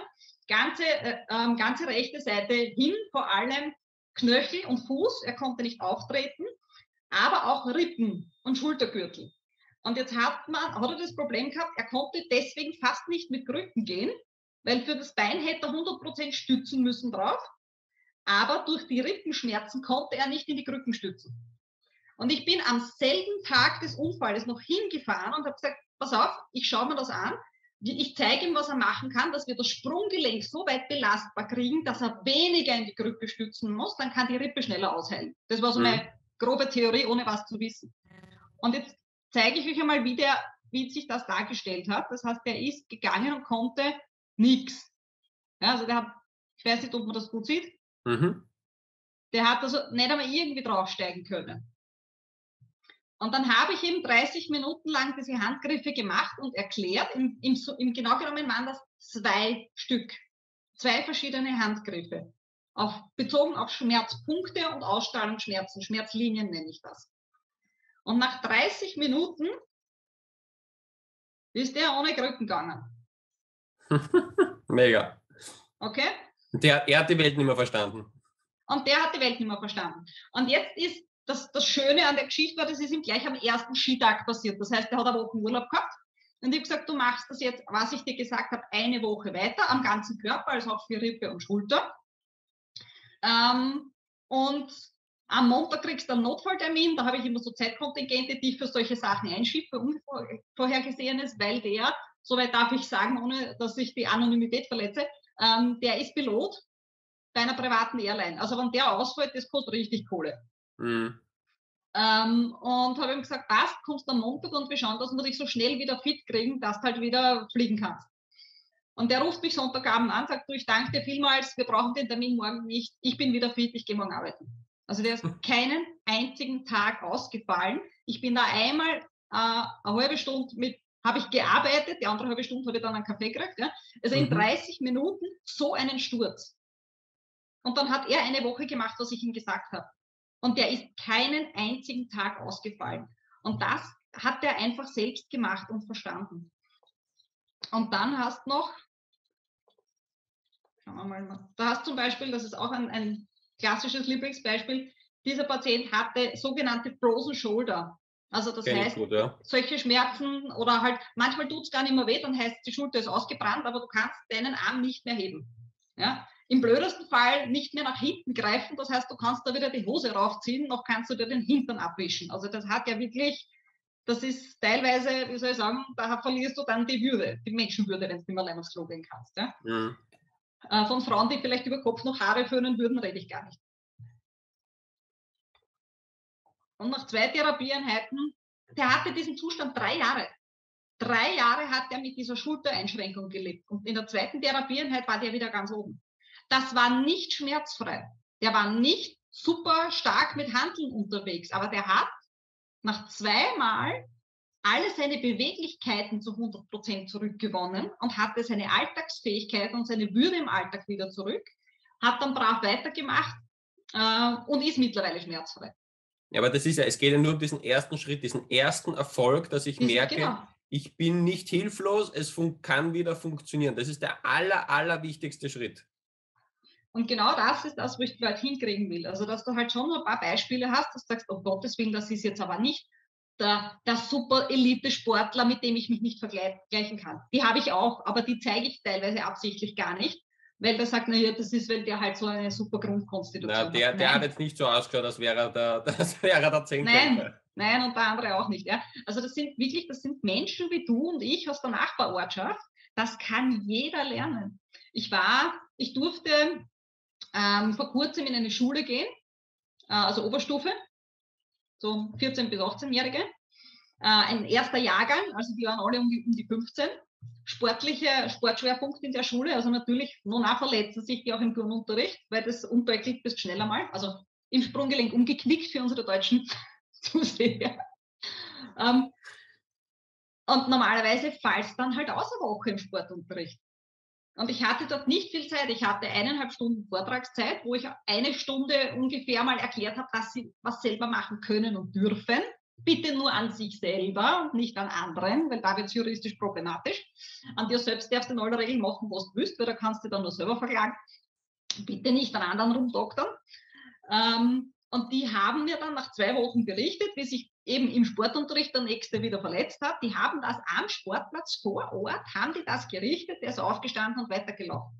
Ganze rechte Seite hin, vor allem Knöchel und Fuß. Er konnte nicht auftreten, aber auch Rippen und Schultergürtel. Und jetzt hat er das Problem gehabt, er konnte deswegen fast nicht mit Krücken gehen, weil für das Bein hätte er 100% stützen müssen drauf. Aber durch die Rippenschmerzen konnte er nicht in die Krücken stützen. Und ich bin am selben Tag des Unfalls noch hingefahren und habe gesagt, pass auf, ich schaue mir das an. Ich zeige ihm, was er machen kann, dass wir das Sprunggelenk so weit belastbar kriegen, dass er weniger in die Krücke stützen muss, dann kann die Rippe schneller ausheilen. Das war so meine grobe Theorie, ohne was zu wissen. Und jetzt zeige ich euch einmal, wie sich das dargestellt hat. Das heißt, der ist gegangen und konnte nichts. Ja, also ich weiß nicht, ob man das gut sieht, der hat also nicht einmal irgendwie draufsteigen können. Und dann habe ich ihm 30 Minuten lang diese Handgriffe gemacht und erklärt, genau genommen waren das 2 Stück, 2 verschiedene Handgriffe, bezogen auf Schmerzpunkte und Ausstrahlungsschmerzen, Schmerzlinien nenne ich das. Und nach 30 Minuten ist der ohne Krücken gegangen. Mega. Okay? Er hat die Welt nicht mehr verstanden. Und der hat die Welt nicht mehr verstanden. Und jetzt ist das Schöne an der Geschichte, das ist ihm gleich am ersten Skitag passiert. Das heißt, er hat eine Woche Urlaub gehabt. Und ich habe gesagt, du machst das jetzt, was ich dir gesagt habe, eine Woche weiter am ganzen Körper, also auch für Rippe und Schulter. Und am Montag kriegst du einen Notfalltermin. Da habe ich immer so Zeitkontingente, die ich für solche Sachen einschiebe, für Unvorhergesehenes, weil der, soweit darf ich sagen, ohne dass ich die Anonymität verletze, der ist Pilot bei einer privaten Airline. Also wenn der ausfällt, das kostet richtig Kohle. Und habe ihm gesagt, passt, kommst am Montag und wir schauen, dass wir dich so schnell wieder fit kriegen, dass du halt wieder fliegen kannst. Und der ruft mich Sonntagabend an, sagt, du, ich danke dir vielmals, wir brauchen den Termin morgen nicht, ich bin wieder fit, ich gehe morgen arbeiten. Also der ist keinen einzigen Tag ausgefallen. Ich bin da einmal eine halbe Stunde habe ich gearbeitet, die andere halbe Stunde habe ich dann einen Kaffee gekriegt. Ja? Also in 30 Minuten so einen Sturz. Und dann hat er eine Woche gemacht, was ich ihm gesagt habe. Und der ist keinen einzigen Tag ausgefallen. Und das hat er einfach selbst gemacht und verstanden. Und dann hast noch, schauen wir mal, da hast zum Beispiel, das ist auch ein klassisches Lieblingsbeispiel, dieser Patient hatte sogenannte Frozen Shoulder. Also das heißt, gut, ja. solche Schmerzen oder halt, manchmal tut es gar nicht mehr weh, dann heißt die Schulter ist ausgebrannt, aber du kannst deinen Arm nicht mehr heben. Ja? Im blödesten Fall nicht mehr nach hinten greifen, das heißt, du kannst da wieder die Hose raufziehen, noch kannst du dir den Hintern abwischen. Also das hat ja wirklich, das ist teilweise, wie soll ich sagen, da verlierst du dann die Würde, die Menschenwürde, wenn du nicht mehr allein aufs Klo gehen kannst. Ja? Mhm. Von Frauen, die vielleicht über Kopf noch Haare föhnen würden, rede ich gar nicht. Und nach 2 Therapieeinheiten, der hatte diesen Zustand 3 Jahre. 3 Jahre hat er mit dieser Schultereinschränkung gelebt. Und in der 2. Therapieeinheit war der wieder ganz oben. Das war nicht schmerzfrei. Der war nicht super stark mit Hanteln unterwegs, aber der hat nach 2 Mal alle seine Beweglichkeiten zu 100% zurückgewonnen und hatte seine Alltagsfähigkeit und seine Würde im Alltag wieder zurück, hat dann brav weitergemacht und ist mittlerweile schmerzfrei. Ja, aber das ist ja, es geht ja nur um diesen ersten Schritt, diesen ersten Erfolg, dass ich merke, genau. Ich bin nicht hilflos, es kann wieder funktionieren. Das ist der allerwichtigste Schritt. Und genau das ist das, wo ich die Leute hinkriegen will. Also, dass du halt schon ein paar Beispiele hast, dass du sagst, um Gottes Willen, das ist jetzt aber nicht der super Elite-Sportler, mit dem ich mich nicht vergleichen kann. Die habe ich auch, aber die zeige ich teilweise absichtlich gar nicht, weil der sagt, naja, das ist, weil der halt so eine super Grundkonstitution hat. Der hat jetzt nicht so ausgeschaut, als wäre der Zehnkämpfer. Nein, und der andere auch nicht. Ja? Also das sind Menschen wie du und ich aus der Nachbarortschaft. Das kann jeder lernen. Ich durfte vor kurzem in eine Schule gehen, also Oberstufe, so 14- bis 18-Jährige. Ein erster Jahrgang, also die waren alle um die 15. Sportschwerpunkt in der Schule, also natürlich, nona verletzen sich die auch im Turnunterricht, weil das unterekelt bist schneller mal, also im Sprunggelenk umgeknickt für unsere deutschen Zuseher. Und normalerweise fällt es dann halt aus eine Woche im Sportunterricht. Und ich hatte dort nicht viel Zeit. Ich hatte 1,5 Stunden Vortragszeit, wo ich 1 Stunde ungefähr mal erklärt habe, dass sie was selber machen können und dürfen. Bitte nur an sich selber und nicht an anderen, weil da wird es juristisch problematisch. An dir selbst darfst du in aller Regel machen, was du willst, weil da kannst du dann nur selber verklagen. Bitte nicht an anderen rumdoktern. Und die haben mir dann nach 2 Wochen berichtet, wie sich eben im Sportunterricht der Nächste wieder verletzt hat. Die haben das am Sportplatz vor Ort, haben die das gerichtet, der ist aufgestanden und weitergelaufen.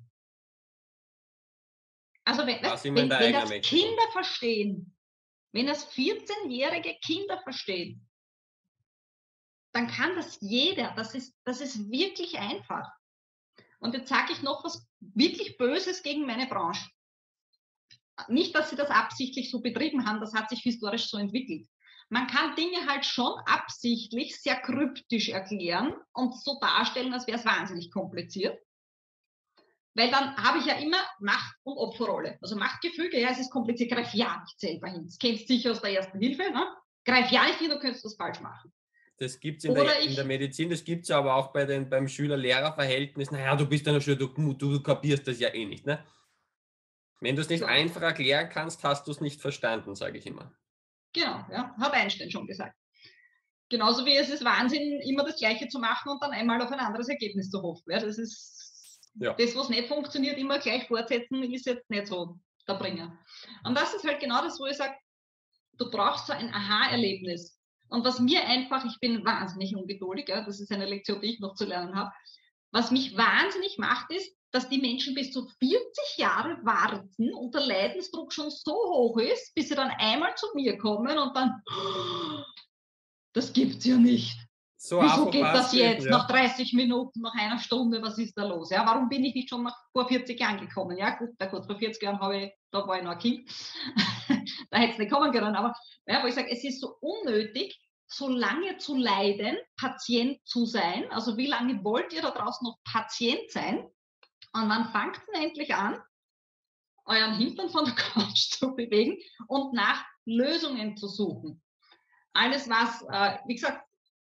Also wenn das Kinder verstehen, wenn das 14-jährige Kinder verstehen, dann kann das jeder. Das ist wirklich einfach. Und jetzt sage ich noch was wirklich Böses gegen meine Branche. Nicht, dass sie das absichtlich so betrieben haben, das hat sich historisch so entwickelt. Man kann Dinge halt schon absichtlich sehr kryptisch erklären und so darstellen, als wäre es wahnsinnig kompliziert. Weil dann habe ich ja immer Macht- und Opferrolle. Also Machtgefüge, ja, es ist kompliziert, greif ja nicht selber hin. Das kennst du sicher aus der Ersten Hilfe, ne? Greif ja nicht hin, du könntest was falsch machen. Das gibt es in der Medizin, das gibt es aber auch beim Schüler-Lehrer-Verhältnis. Naja, du bist einer Schüler, du kapierst das ja eh nicht. Ne? Wenn du es nicht einfach erklären kannst, hast du es nicht verstanden, sage ich immer. Genau, ja, hat Einstein schon gesagt. Genauso wie es ist Wahnsinn, immer das Gleiche zu machen und dann einmal auf ein anderes Ergebnis zu hoffen. Ja, das ist das, was nicht funktioniert, immer gleich fortsetzen, ist jetzt nicht so der Bringer. Und das ist halt genau das, wo ich sage, du brauchst so ein Aha-Erlebnis. Und was mir einfach, ich bin wahnsinnig ungeduldig, ja, das ist eine Lektion, die ich noch zu lernen habe, was mich wahnsinnig macht, ist, dass die Menschen bis zu 40 Jahre warten und der Leidensdruck schon so hoch ist, bis sie dann einmal zu mir kommen und dann, das gibt's ja nicht. So wieso geht das jetzt ja. nach 30 Minuten, nach 1 Stunde, was ist da los? Ja, warum bin ich nicht schon vor 40 Jahren gekommen? Ja, gut, vor 40 Jahren da war ich noch ein Kind. Da hätte es nicht kommen können. Aber ja, wo ich sage, es ist so unnötig, so lange zu leiden, Patient zu sein. Also wie lange wollt ihr da draußen noch Patient sein? Und dann fangt ihr endlich an, euren Hintern von der Couch zu bewegen und nach Lösungen zu suchen. Alles was, wie gesagt,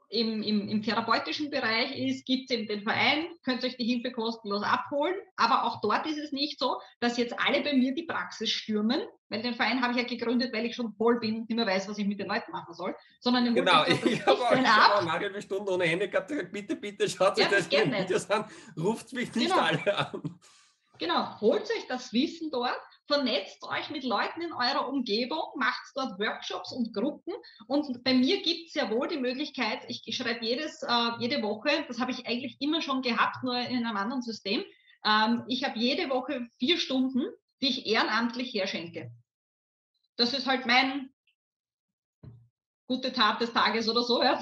im therapeutischen Bereich ist, gibt es eben den Verein, könnt ihr euch die Hilfe kostenlos abholen. Aber auch dort ist es nicht so, dass jetzt alle bei mir die Praxis stürmen, weil den Verein habe ich ja gegründet, weil ich schon voll bin und nicht mehr weiß, was ich mit den Leuten machen soll. Sondern den Genau, holt euch ich das habe Wissen auch ab. eine halbe Stunde ohne Ende gehabt, bitte, schaut euch Ja, das das in geht den nicht. Videos an, ruft mich nicht Genau. alle an. Genau, holt euch das Wissen dort, vernetzt euch mit Leuten in eurer Umgebung, macht dort Workshops und Gruppen. Und bei mir gibt es ja wohl die Möglichkeit, ich schreibe jede Woche, das habe ich eigentlich immer schon gehabt, nur in einem anderen System. Ich habe jede Woche 4 Stunden, die ich ehrenamtlich herschenke. Das ist halt mein gute Tat des Tages oder so. Ja.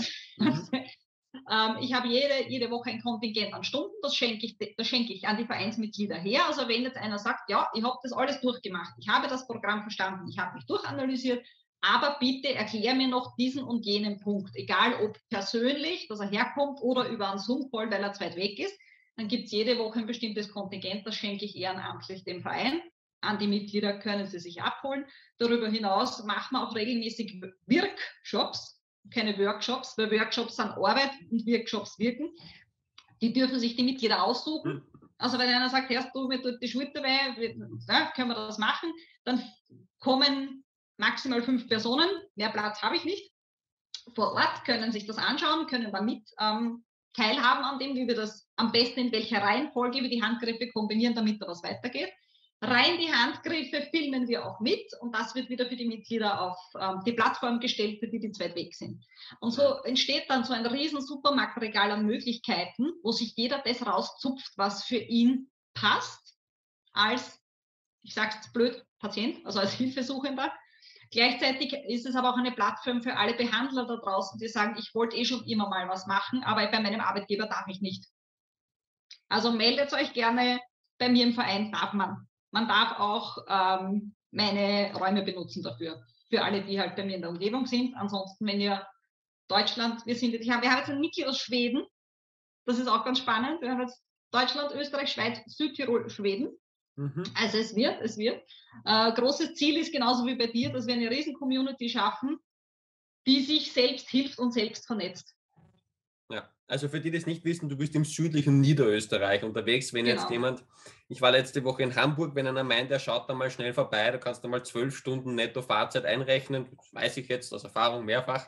Ich habe jede Woche ein Kontingent an Stunden, das schenke ich an die Vereinsmitglieder her. Also wenn jetzt einer sagt, ja, ich habe das alles durchgemacht, ich habe das Programm verstanden, ich habe mich durchanalysiert, aber bitte erklär mir noch diesen und jenen Punkt, egal ob persönlich, dass er herkommt oder über einen Zoom-Call, weil er zu weit weg ist, dann gibt es jede Woche ein bestimmtes Kontingent, das schenke ich ehrenamtlich dem Verein. An die Mitglieder können sie sich abholen. Darüber hinaus machen wir auch regelmäßig Workshops, keine Workshops, weil Workshops sind Arbeit und Workshops wirken. Die dürfen sich die Mitglieder aussuchen. Also wenn einer sagt, hörst du, mir tut die Schulter weh, ja, können wir das machen, dann kommen maximal 5 Personen, mehr Platz habe ich nicht. Vor Ort können sich das anschauen, können damit teilhaben an dem, wie wir das am besten in welcher Reihenfolge wir die Handgriffe kombinieren, damit da was weitergeht. Rein die Handgriffe filmen wir auch mit und das wird wieder für die Mitglieder auf die Plattform gestellt, für die zu weit weg sind. Und so entsteht dann so ein riesen Supermarktregal an Möglichkeiten, wo sich jeder das rauszupft, was für ihn passt, als, ich sage es blöd, Patient, also als Hilfesuchender. Gleichzeitig ist es aber auch eine Plattform für alle Behandler da draußen, die sagen, ich wollte schon immer mal was machen, aber bei meinem Arbeitgeber darf ich nicht. Also meldet euch gerne, bei mir im Verein darf man. Man darf auch meine Räume benutzen dafür. Für alle, die halt bei mir in der Umgebung sind. Ansonsten, wenn ihr Deutschland, wir haben jetzt ein Mitglied aus Schweden. Das ist auch ganz spannend. Wir haben jetzt Deutschland, Österreich, Schweiz, Südtirol, Schweden. Also es wird. Großes Ziel ist genauso wie bei dir, dass wir eine riesen Community schaffen, die sich selbst hilft und selbst vernetzt. Ja, also für die, die es nicht wissen, du bist im südlichen Niederösterreich unterwegs. Wenn jetzt jemand, ich war letzte Woche in Hamburg, wenn einer meint, der schaut da mal schnell vorbei, da kannst du mal 12 Stunden Netto-Fahrzeit einrechnen. Das weiß ich jetzt aus Erfahrung mehrfach.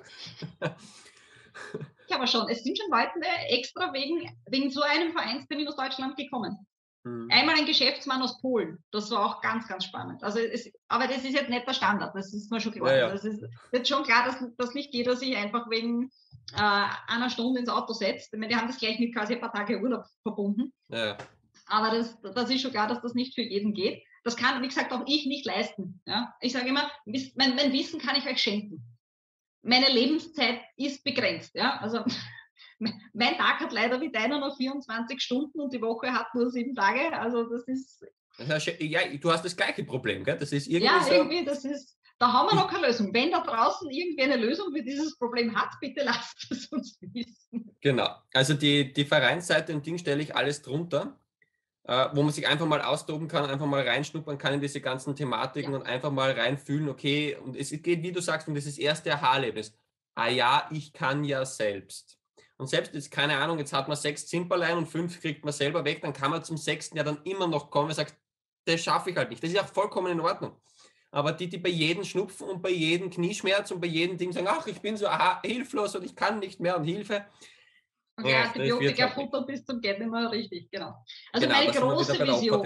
Ja, aber schon, es sind schon Leute extra wegen so einem Vereinstermin aus Deutschland gekommen. Einmal ein Geschäftsmann aus Polen, das war auch ganz, ganz spannend. Also aber das ist jetzt nicht der Standard, das ist mir schon klar. Ja. Also es ist jetzt schon klar, dass nicht jeder sich einfach wegen einer Stunde ins Auto setzt. Ich meine, die haben das gleich mit quasi ein paar Tage Urlaub verbunden. Ja. Aber das ist schon klar, dass das nicht für jeden geht. Das kann, wie gesagt, auch ich nicht leisten. Ja? Ich sage immer, mein Wissen kann ich euch schenken. Meine Lebenszeit ist begrenzt. Ja? Also mein Tag hat leider wie deiner nur 24 Stunden und die Woche hat nur 7 Tage. Also das ist... Ja, du hast das gleiche Problem, gell? Das ist irgendwie ja, so... irgendwie, da haben wir noch keine Lösung. Wenn da draußen irgendwie eine Lösung für dieses Problem hat, bitte lasst es uns wissen. Genau. Also die Vereinsseite und Ding stelle ich alles drunter, wo man sich einfach mal austoben kann, einfach mal reinschnuppern kann in diese ganzen Thematiken und einfach mal reinfühlen, okay, und es geht, wie du sagst, um das erste Aha-Erlebnis. Ah ja, ich kann ja selbst. Und selbst jetzt, keine Ahnung, jetzt hat man 6 Zimperlein und 5 kriegt man selber weg, dann kann man zum 6. ja dann immer noch kommen und sagt, das schaffe ich halt nicht. Das ist auch vollkommen in Ordnung. Aber die bei jedem Schnupfen und bei jedem Knieschmerz und bei jedem Ding sagen, ach, ich bin so hilflos und ich kann nicht mehr und Hilfe. Und ja, Antibiotika futtern bis zum geht nicht mehr richtig, genau. Also genau, meine große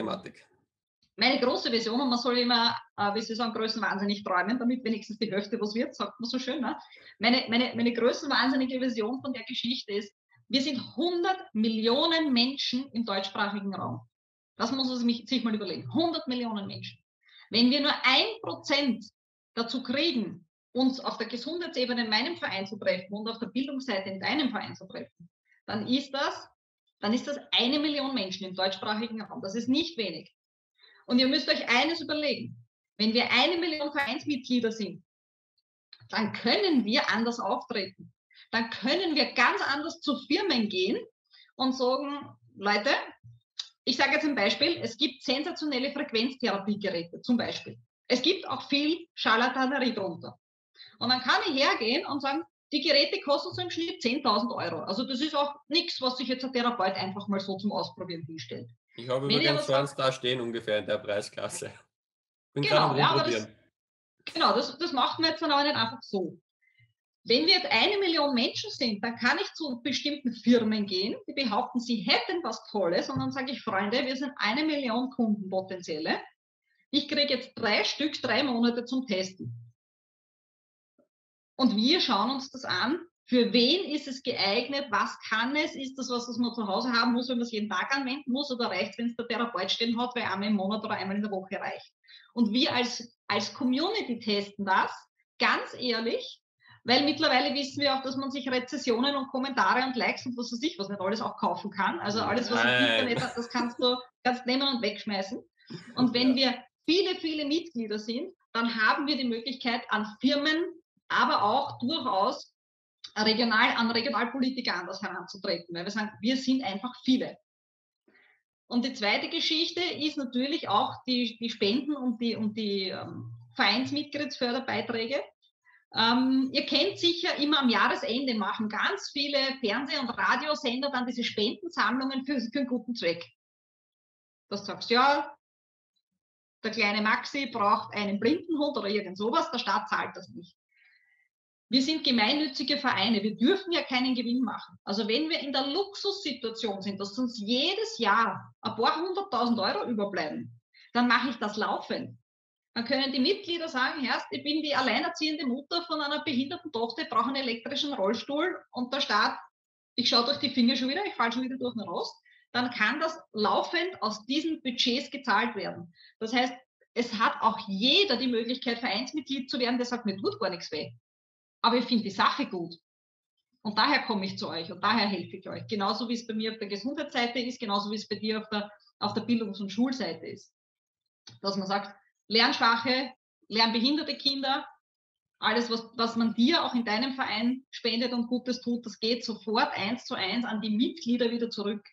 Vision, und man soll immer, wie Sie sagen, größenwahnsinnig träumen, damit wenigstens die Hälfte was wird, sagt man so schön. Ne? Meine größenwahnsinnige Vision von der Geschichte ist, wir sind 100 Millionen Menschen im deutschsprachigen Raum. Das muss man sich mal überlegen. 100 Millionen Menschen. Wenn wir nur 1% dazu kriegen, uns auf der Gesundheitsebene in meinem Verein zu treffen und auf der Bildungsseite in deinem Verein zu treffen, dann ist das 1 Million Menschen im deutschsprachigen Raum. Das ist nicht wenig. Und ihr müsst euch eines überlegen. Wenn wir 1 Million Vereinsmitglieder sind, dann können wir anders auftreten. Dann können wir ganz anders zu Firmen gehen und sagen, Leute, ich sage jetzt ein Beispiel, es gibt sensationelle Frequenztherapiegeräte zum Beispiel. Es gibt auch viel Scharlatanerie drunter. Und dann kann ich hergehen und sagen, die Geräte kosten so im Schnitt 10.000 Euro. Also das ist auch nichts, was sich jetzt ein Therapeut einfach mal so zum Ausprobieren hinstellt. Ich habe Wenn ich aber übrigens so sage, eins da stehen, ungefähr in der Preisklasse. Bin gerade am genau, ja, aber Rumprobieren. das macht man jetzt dann auch nicht einfach so. Wenn wir jetzt 1 Million Menschen sind, dann kann ich zu bestimmten Firmen gehen, die behaupten, sie hätten was Tolles, und dann sage ich, Freunde, wir sind 1 Million Kunden potenzielle. Ich kriege jetzt 3 Stück, 3 Monate zum Testen. Und wir schauen uns das an. Für wen ist es geeignet? Was kann es? Ist das was man zu Hause haben muss, wenn man es jeden Tag anwenden muss? Oder reicht es, wenn es der Therapeut stehen hat, weil einmal im Monat oder einmal in der Woche reicht? Und wir als Community testen das, ganz ehrlich, weil mittlerweile wissen wir auch, dass man sich Rezessionen und Kommentare und Likes und was weiß ich, was nicht alles auch kaufen kann. Also alles, was im Internet hat, das kannst du nehmen und wegschmeißen. Und wenn wir viele, viele Mitglieder sind, dann haben wir die Möglichkeit, an Firmen, aber auch durchaus an Regionalpolitiker anders heranzutreten, weil wir sagen, wir sind einfach viele. Und die zweite Geschichte ist natürlich auch die Spenden und die Vereinsmitgliedsförderbeiträge. Ihr kennt sicher, immer am Jahresende machen ganz viele Fernseh- und Radiosender dann diese Spendensammlungen für einen guten Zweck. Das sagst du, ja, der kleine Maxi braucht einen Blindenhund oder irgend sowas, der Staat zahlt das nicht. Wir sind gemeinnützige Vereine, wir dürfen ja keinen Gewinn machen. Also wenn wir in der Luxussituation sind, dass uns jedes Jahr ein paar 100.000 Euro überbleiben, dann mache ich das laufend. Dann können die Mitglieder sagen, Herrst, ich bin die alleinerziehende Mutter von einer behinderten Tochter, ich brauche einen elektrischen Rollstuhl, und der Staat, ich schaue durch die Finger schon wieder, ich falle schon wieder durch den Rost, dann kann das laufend aus diesen Budgets gezahlt werden. Das heißt, es hat auch jeder die Möglichkeit, Vereinsmitglied zu werden, der sagt, mir tut gar nichts weh. Aber ich finde die Sache gut. Und daher komme ich zu euch und daher helfe ich euch. Genauso wie es bei mir auf der Gesundheitsseite ist, genauso wie es bei dir auf der Bildungs- und Schulseite ist. Dass man sagt, lernschwache, lernbehinderte Kinder, alles, was man dir auch in deinem Verein spendet und Gutes tut, das geht sofort 1:1 an die Mitglieder wieder zurück.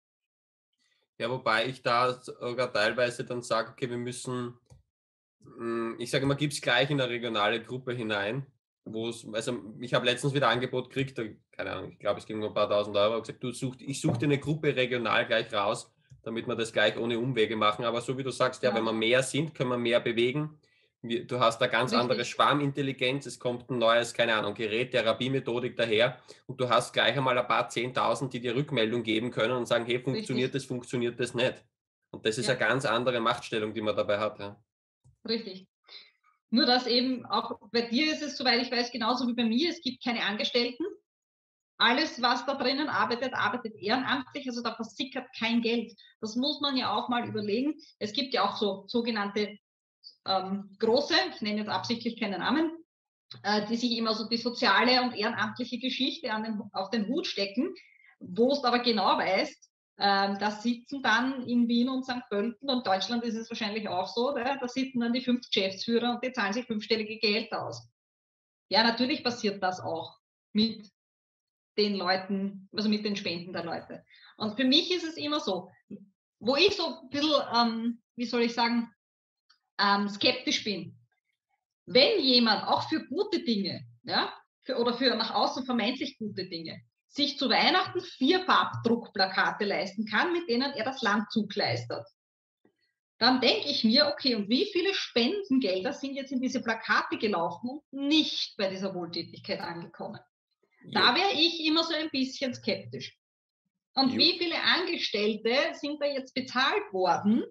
Ja, wobei ich da sogar teilweise dann sage, okay, wir müssen, ich sage immer, gib es gleich in eine regionale Gruppe hinein, wo es, also ich habe letztens wieder ein Angebot gekriegt, keine Ahnung, ich glaube, es ging um ein paar tausend Euro, gesagt, ich suche dir eine Gruppe regional gleich raus, damit wir das gleich ohne Umwege machen, aber so wie du sagst, ja, wenn wir mehr sind, können wir mehr bewegen. Du hast da ganz andere Schwarmintelligenz, es kommt ein neues, keine Ahnung, Gerät, Therapiemethodik daher, und du hast gleich einmal ein paar 10.000, die dir Rückmeldung geben können und sagen, hey, funktioniert das nicht. Und das ist eine ganz andere Machtstellung, die man dabei hat. Ja. Richtig. Nur dass eben auch bei dir ist es, soweit ich weiß, genauso wie bei mir, es gibt keine Angestellten. Alles, was da drinnen arbeitet, arbeitet ehrenamtlich, also da versickert kein Geld. Das muss man ja auch mal überlegen. Es gibt ja auch so sogenannte große, ich nenne jetzt absichtlich keine Namen, die sich immer so die soziale und ehrenamtliche Geschichte auf den Hut stecken, wo es aber genau weißt, da sitzen dann in Wien und St. Pölten, und Deutschland ist es wahrscheinlich auch so, da sitzen dann die 5 Geschäftsführer und die zahlen sich 5-stellige Gehälter aus. Ja, natürlich passiert das auch mit den Leuten, also mit den Spenden der Leute. Und für mich ist es immer so, wo ich so ein bisschen, wie soll ich sagen, skeptisch bin. Wenn jemand auch für gute Dinge, ja, oder für nach außen vermeintlich gute Dinge, sich zu Weihnachten 4 Farbdruckplakate leisten kann, mit denen er das Land zugleistert, dann denke ich mir, okay, und wie viele Spendengelder sind jetzt in diese Plakate gelaufen und nicht bei dieser Wohltätigkeit angekommen? Da wäre ich immer so ein bisschen skeptisch. Und wie viele Angestellte sind da jetzt bezahlt worden?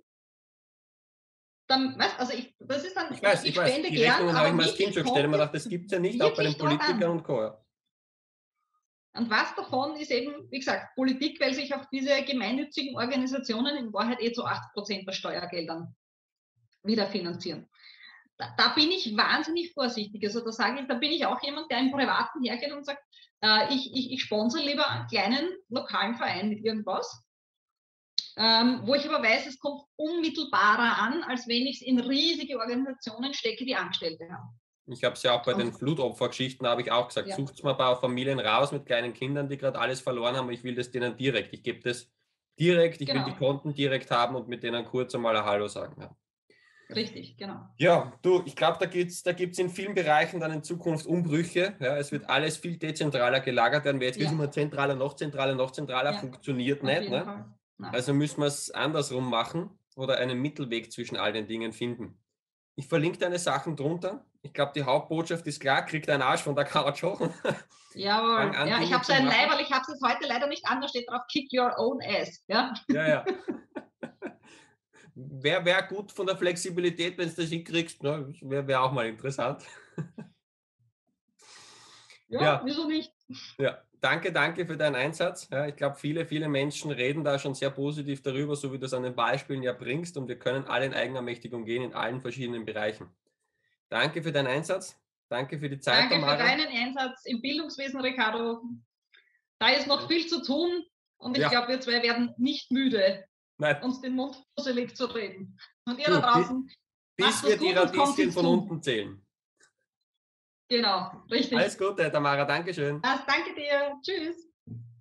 Dann, weißt, also das ist dann, ich spende die gern, Rechnungen habe ich mir als Kind schon gestellt, und mir gedacht, das gibt es ja nicht, auch bei den Politikern und Co. Und was davon ist eben, wie gesagt, Politik, weil sich auch diese gemeinnützigen Organisationen in Wahrheit zu 80% der Steuergeldern wieder finanzieren. Da bin ich wahnsinnig vorsichtig. Also da bin ich auch jemand, der im Privaten hergeht und sagt, ich sponsere lieber einen kleinen lokalen Verein mit irgendwas, wo ich aber weiß, es kommt unmittelbarer an, als wenn ich es in riesige Organisationen stecke, die Angestellte haben. Ich habe es ja auch bei den Flutopfergeschichten, habe ich auch gesagt, sucht mal ein paar Familien raus mit kleinen Kindern, die gerade alles verloren haben. Ich will das denen direkt. Ich gebe das direkt, ich will die Konten direkt haben und mit denen kurz einmal ein Hallo sagen. Ja. Richtig, genau. Ja, du, ich glaube, da gibt's in vielen Bereichen dann in Zukunft Umbrüche. Ja, es wird alles viel dezentraler gelagert werden. Weil jetzt wird es Ja, immer zentraler, noch zentraler, ja, funktioniert auf nicht. jeden Ne? Fall. Na. Also müssen wir es andersrum machen oder einen Mittelweg zwischen all den Dingen finden. Ich verlinke deine Sachen drunter. Ich glaube, die Hauptbotschaft ist klar, krieg deinen Arsch von der Couch hoch und fang Jawohl. an, Ja, ich Dinge habe so zu ein machen. Leiberl, ich habe es jetzt heute leider nicht an, da steht drauf, kick your own ass. Ja, Ja, ja. Wäre gut von der Flexibilität, wenn du das hinkriegst. Ne? Wäre auch mal interessant. ja, Ja, wieso nicht? ja. Danke für deinen Einsatz. Ja, ich glaube, viele Menschen reden da schon sehr positiv darüber, so wie du es an den Beispielen ja bringst. Und wir können alle in Eigenermächtigung gehen in allen verschiedenen Bereichen. Danke für deinen Einsatz. Danke für die Zeit, Danke für Tamara. deinen Einsatz im Bildungswesen, Ricardo. Da ist noch viel zu tun und ich Ja, glaube, wir zwei werden nicht müde, nein, uns den Mund fusselig zu reden. Und ihr da du, draußen, bis macht wir es die gut und kommt Radieschen ins von Tun. unten zählen. Genau, Alles richtig. Gute, Tamara. Dankeschön. Danke dir. Tschüss.